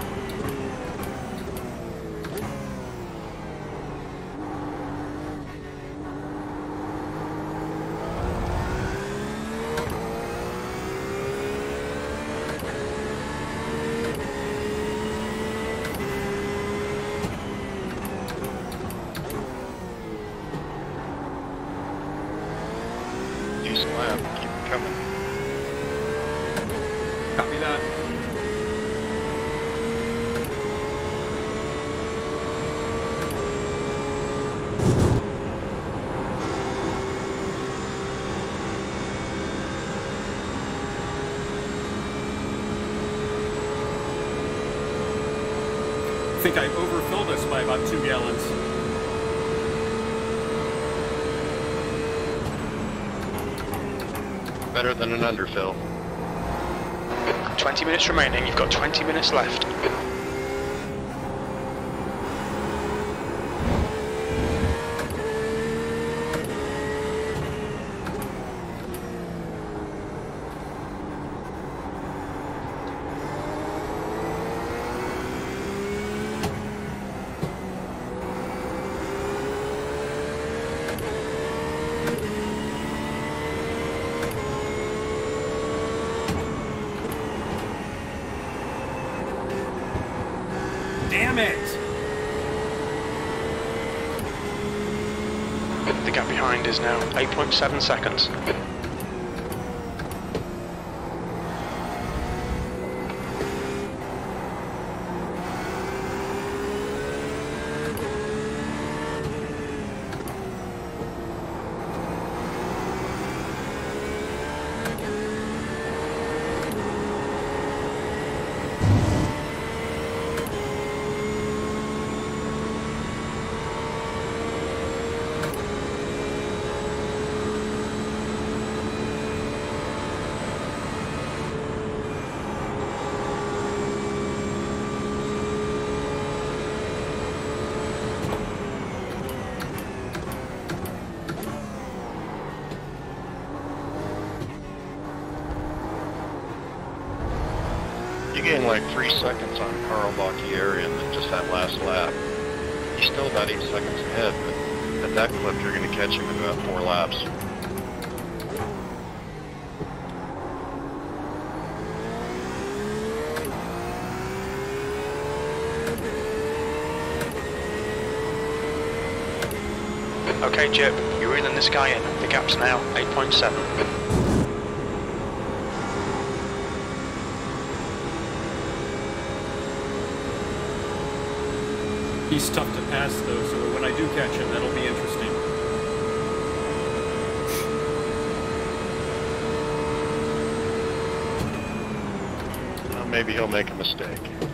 Decent lap, keep it coming. Copy that. I think I overfilled us by about two gallons. Better than an underfill. twenty minutes remaining, you've got twenty minutes left. Damn it! The gap behind is now eight point seven seconds. You gained like three seconds on Carl Bocchieri in just that last lap. He's still about eight seconds ahead, but at that clip you're going to catch him in about four laps. Okay, Jip, you're reeling this guy in. The gap's now eight point seven. He's tough to pass, though, so when I do catch him, that'll be interesting. Well, maybe he'll make a mistake.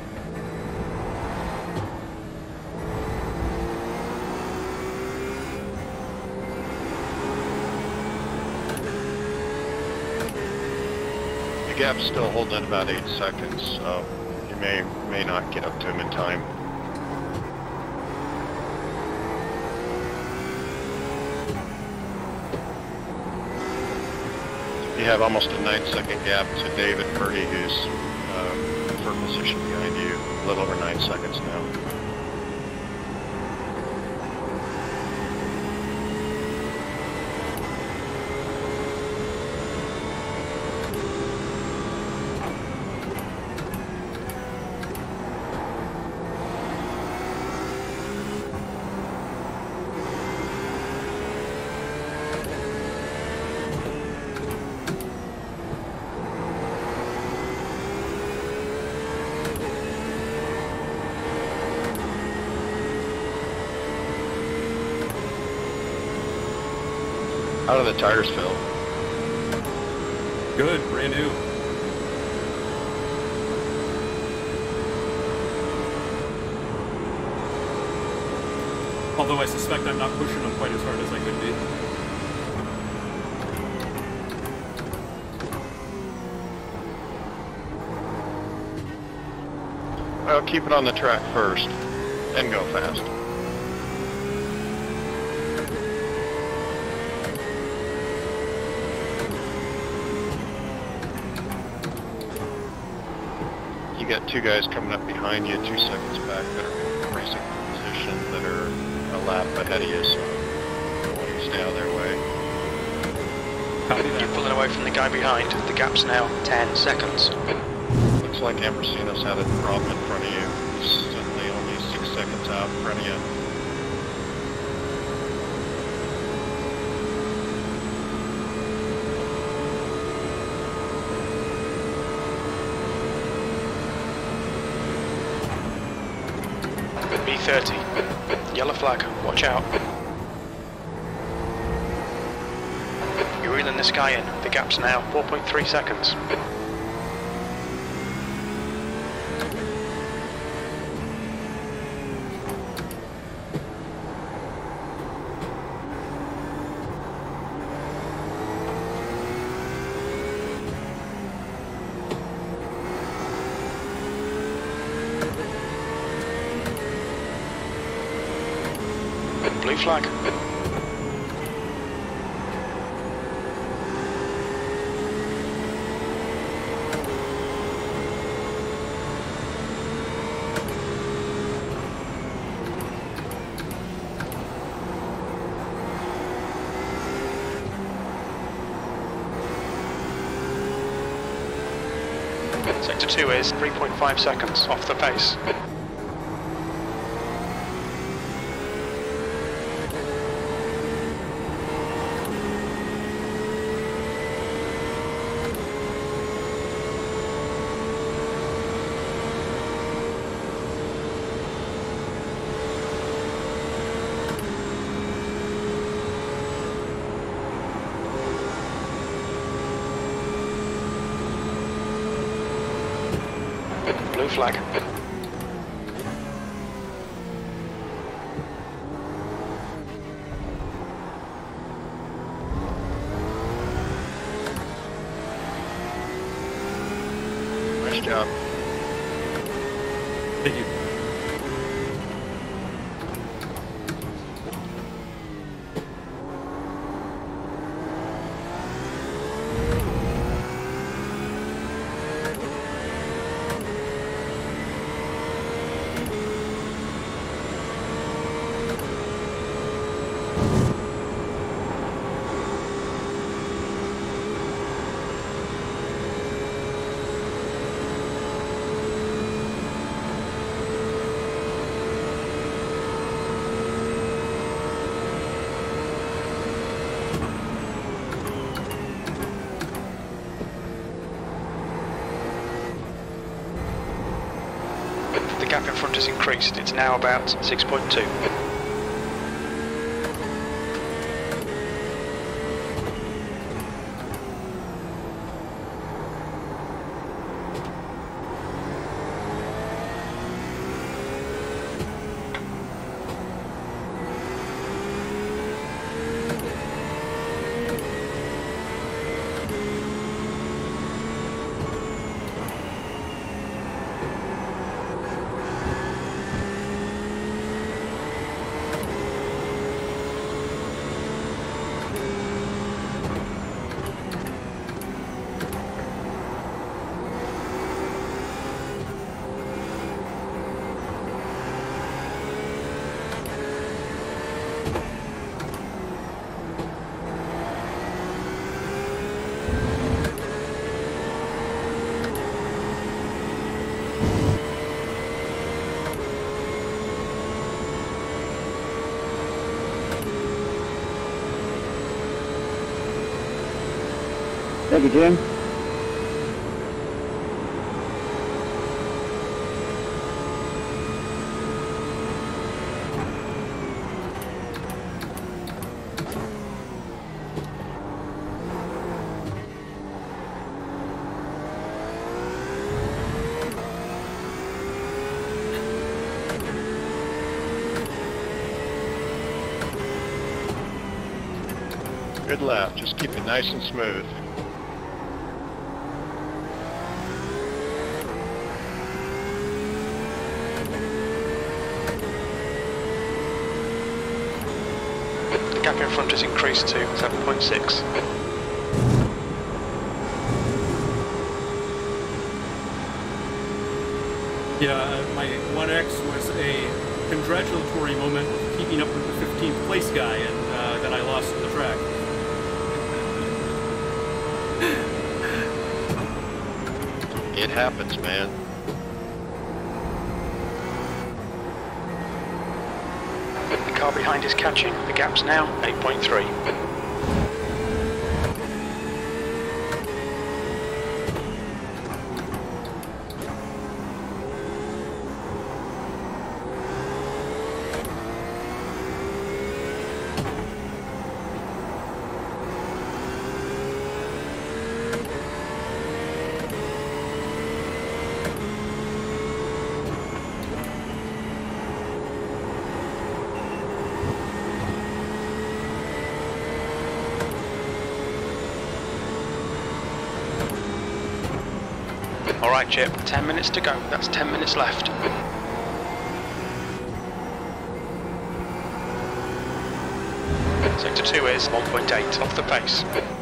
The gap's still holding at about eight seconds, so you may may not get up to him in time. You have almost a nine second gap to David Purdy, who's uh, in third position behind you, a little over nine seconds now. How do the tires feel? Good, brand new. Although I suspect I'm not pushing them quite as hard as I could be. Well, keep it on the track first, then go fast. You got two guys coming up behind you, two seconds back, that are racing position, that are a lap ahead of you, so don't want you to stay out of their way. Copy You're that. pulling away from the guy behind. The gap's now ten seconds. Looks like Ambrosino's had a problem in front of you. He's suddenly only six seconds out in front of you. B thirty. Yellow flag. Watch out. You're reeling this guy in. The gap's now four point three seconds. Blue flag. Sector two is three point five seconds off the pace. Blue flag. Nice job. Thank you. The gap in front has increased. It's now about six point two. Thank you, Jim. Good lap. Just keep it nice and smooth. The gap in front has increased to seven point six. Yeah, uh, my one X was a congratulatory moment of keeping up with the fifteenth place guy, and uh, then I lost the track. It happens, man. The car behind is catching. The gap's now eight point three. Alright, Chip, ten minutes to go. That's ten minutes left. Sector two is one point eight off the pace.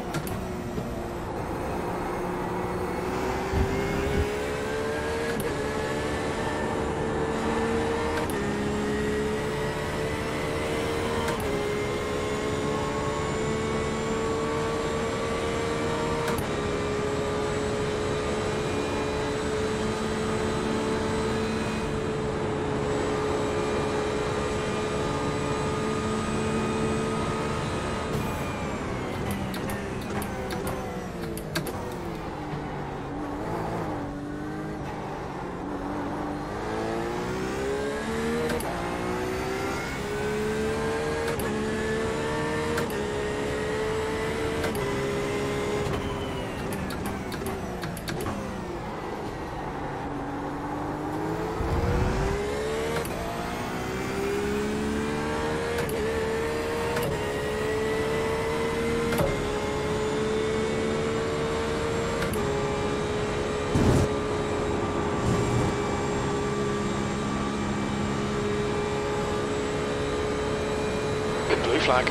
Blue flag.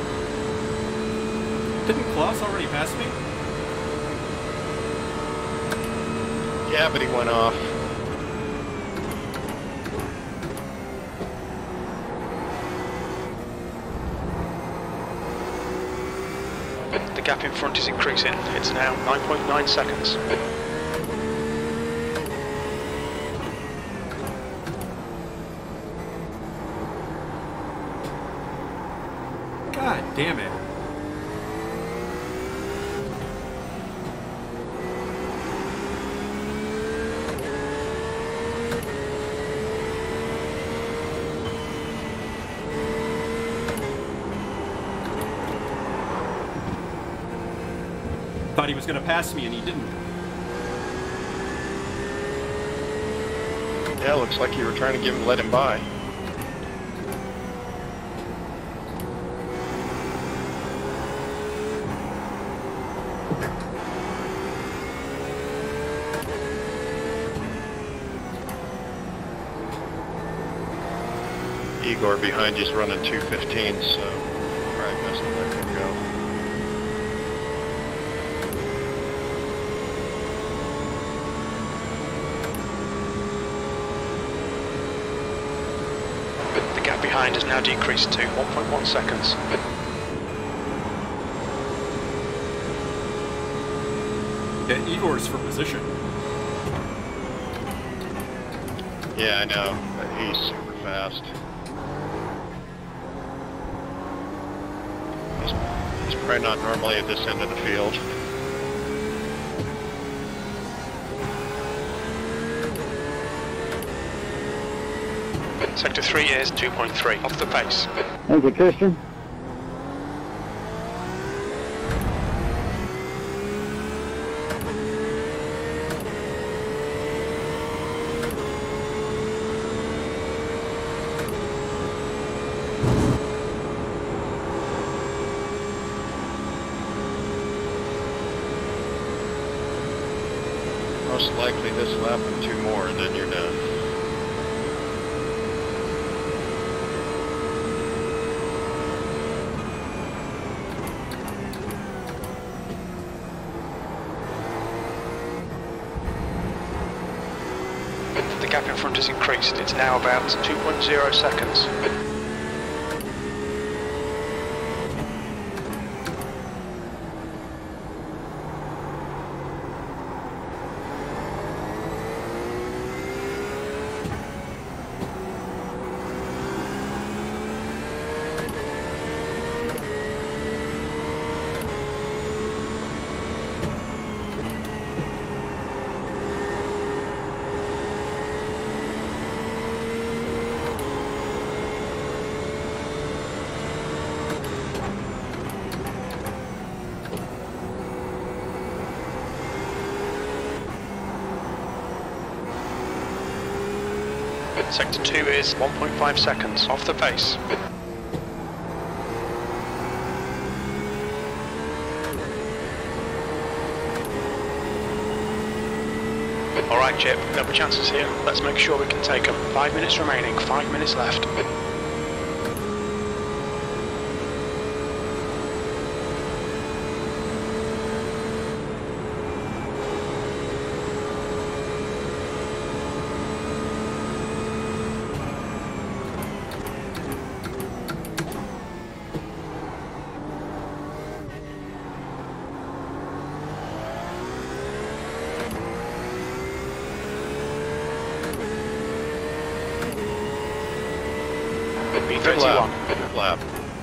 Didn't Klaus already pass me? Yeah, but he went off. The gap in front is increasing. It's now nine point nine seconds. God damn it. Thought he was going to pass me and he didn't. Yeah, looks like you were trying to give him, let him by. Igor behind you's running two fifteen, so probably best to let him go. The gap behind has now decreased to one point one seconds. Yeah, Igor's for position. Yeah, I know, but he's super fast. He's, he's probably not normally at this end of the field. Sector three is two point three off the pace. Thank you, Christian. Most likely this lap and two more, and then you're done. The gap in front has increased. It's now about two point zero seconds. Sector two is one point five seconds off the pace. Alright Chip, double chances here. Let's make sure we can take them. Five minutes remaining, five minutes left. Good lap. Good lap.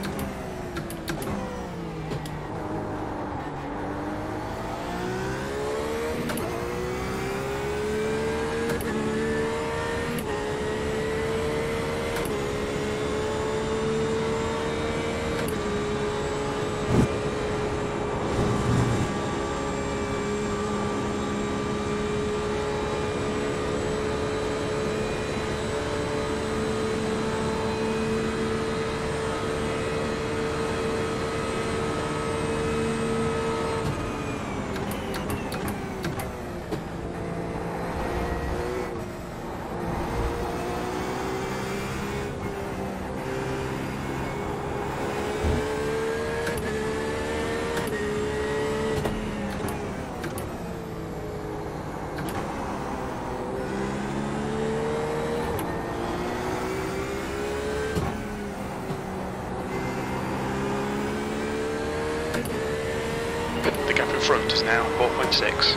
The gap in front is now four point six.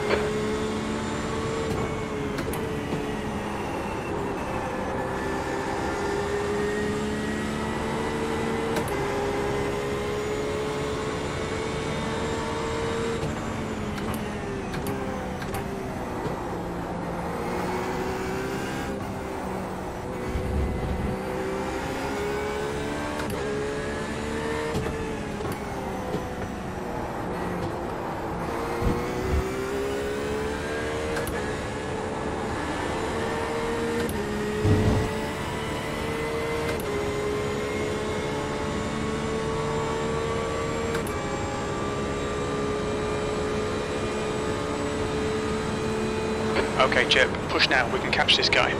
Okay, Chip, push now, we can catch this guy.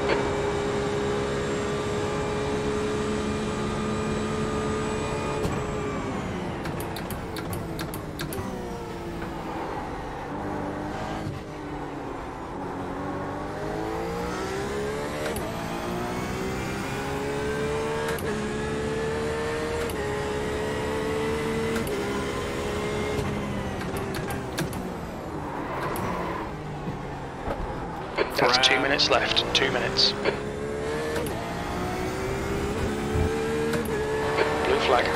That's two minutes left, two minutes. Blue flag.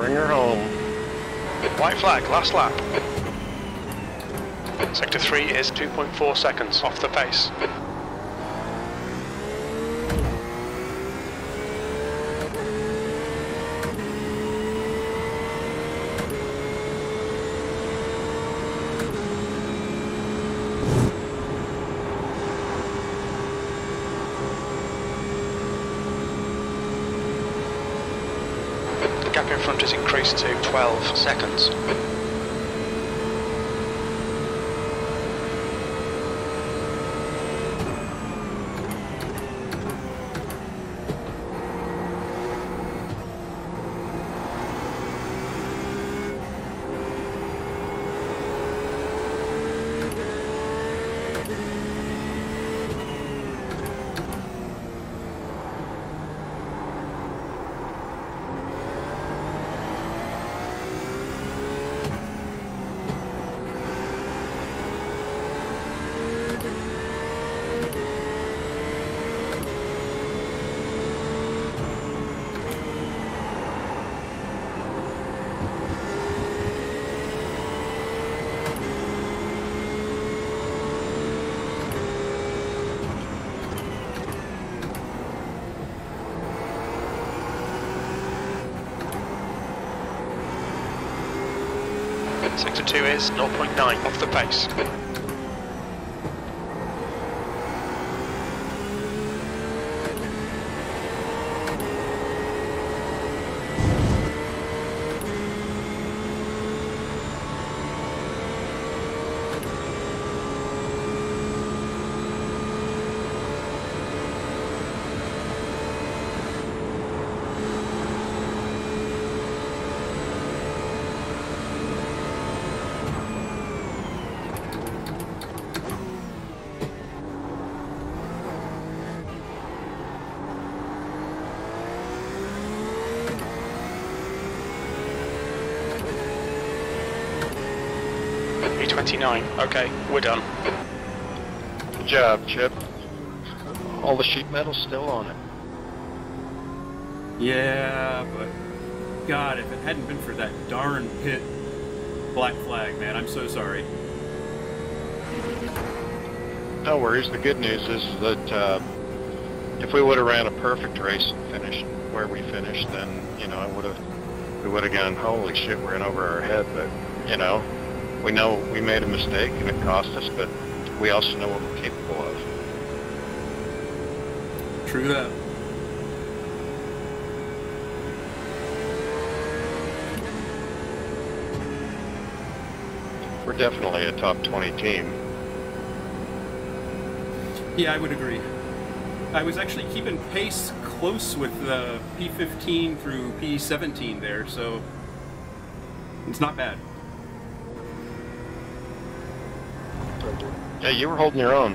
Bring her home. White flag, last lap. Sector three is two point four seconds off the pace. The gap in front has increased to twelve seconds. Sector two is zero point nine off the pace. E twenty-nine, okay, we're done. Good job, Chip. All the sheet metal's still on it. Yeah, but God, if it hadn't been for that darn pit black flag, man, I'm so sorry. No worries. The good news is that uh, if we would have ran a perfect race and finished where we finished, then, you know, I would have, we would have gone, holy shit, we're in over our head. But, you know, we know we made a mistake and it cost us, but we also know what we're capable of. True that. We're definitely a top twenty team. Yeah, I would agree. I was actually keeping pace close with uh, P fifteen through P seventeen there, so it's not bad. Yeah, you were holding your own.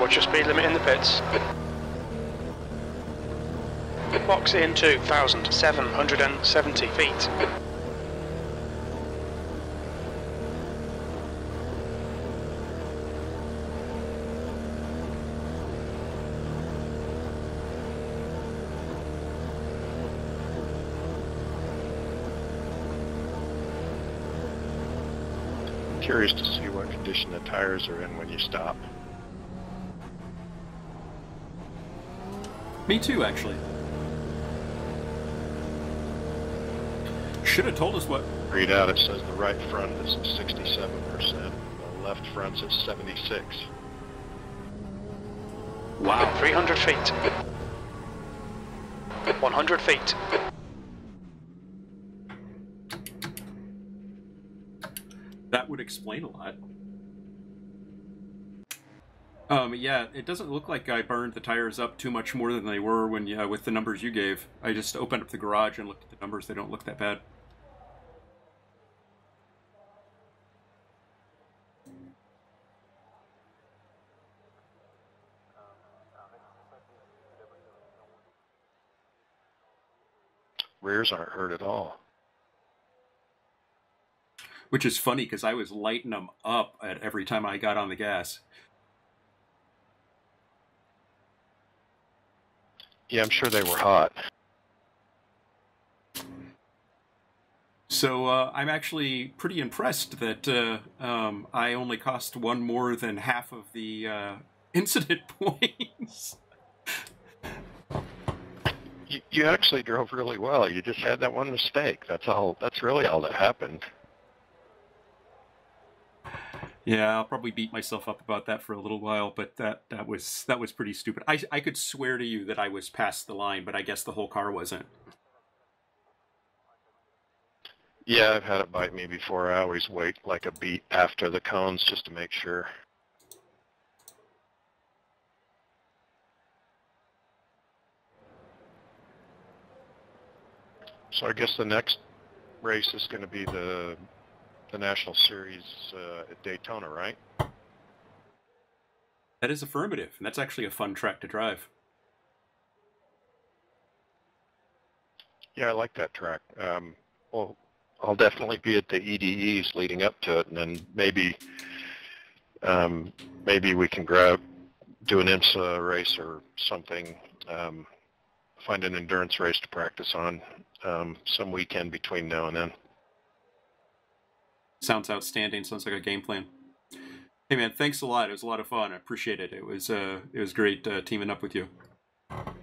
Watch your speed limit in the pits. Box in two thousand seven hundred seventy feet. Curious to see what condition the tires are in when you stop. Me too, actually. Should have told us what. Read out, it says the right front is sixty-seven percent, the left front's at seventy-six. Wow. three hundred feet. one hundred feet. That would explain a lot. Um, yeah, it doesn't look like I burned the tires up too much more than they were when yeah, with the numbers you gave. I just opened up the garage and looked at the numbers. They don't look that bad. Rears aren't hurt at all. Which is funny because I was lighting them up at every time I got on the gas. Yeah, I'm sure they were hot. So uh, I'm actually pretty impressed that uh, um, I only cost one more than half of the uh, incident points. You, you actually drove really well. You just had that one mistake. That's all. That's really all that happened. Yeah, I'll probably beat myself up about that for a little while, but that, that was that was pretty stupid. I, I could swear to you that I was past the line, but I guess the whole car wasn't. Yeah, I've had it bite me before. I always wait like a beat after the cones just to make sure. So I guess the next race is going to be the the National Series uh, at Daytona, right? That is affirmative, and that's actually a fun track to drive. Yeah, I like that track. Um, well, I'll definitely be at the E D Es leading up to it, and then maybe um, maybe we can grab do an IMSA race or something. Um, find an endurance race to practice on um, some weekend between now and then. Sounds outstanding. Sounds like a game plan. Hey man, thanks a lot. It was a lot of fun. I appreciate it. It was uh, it was great uh, teaming up with you.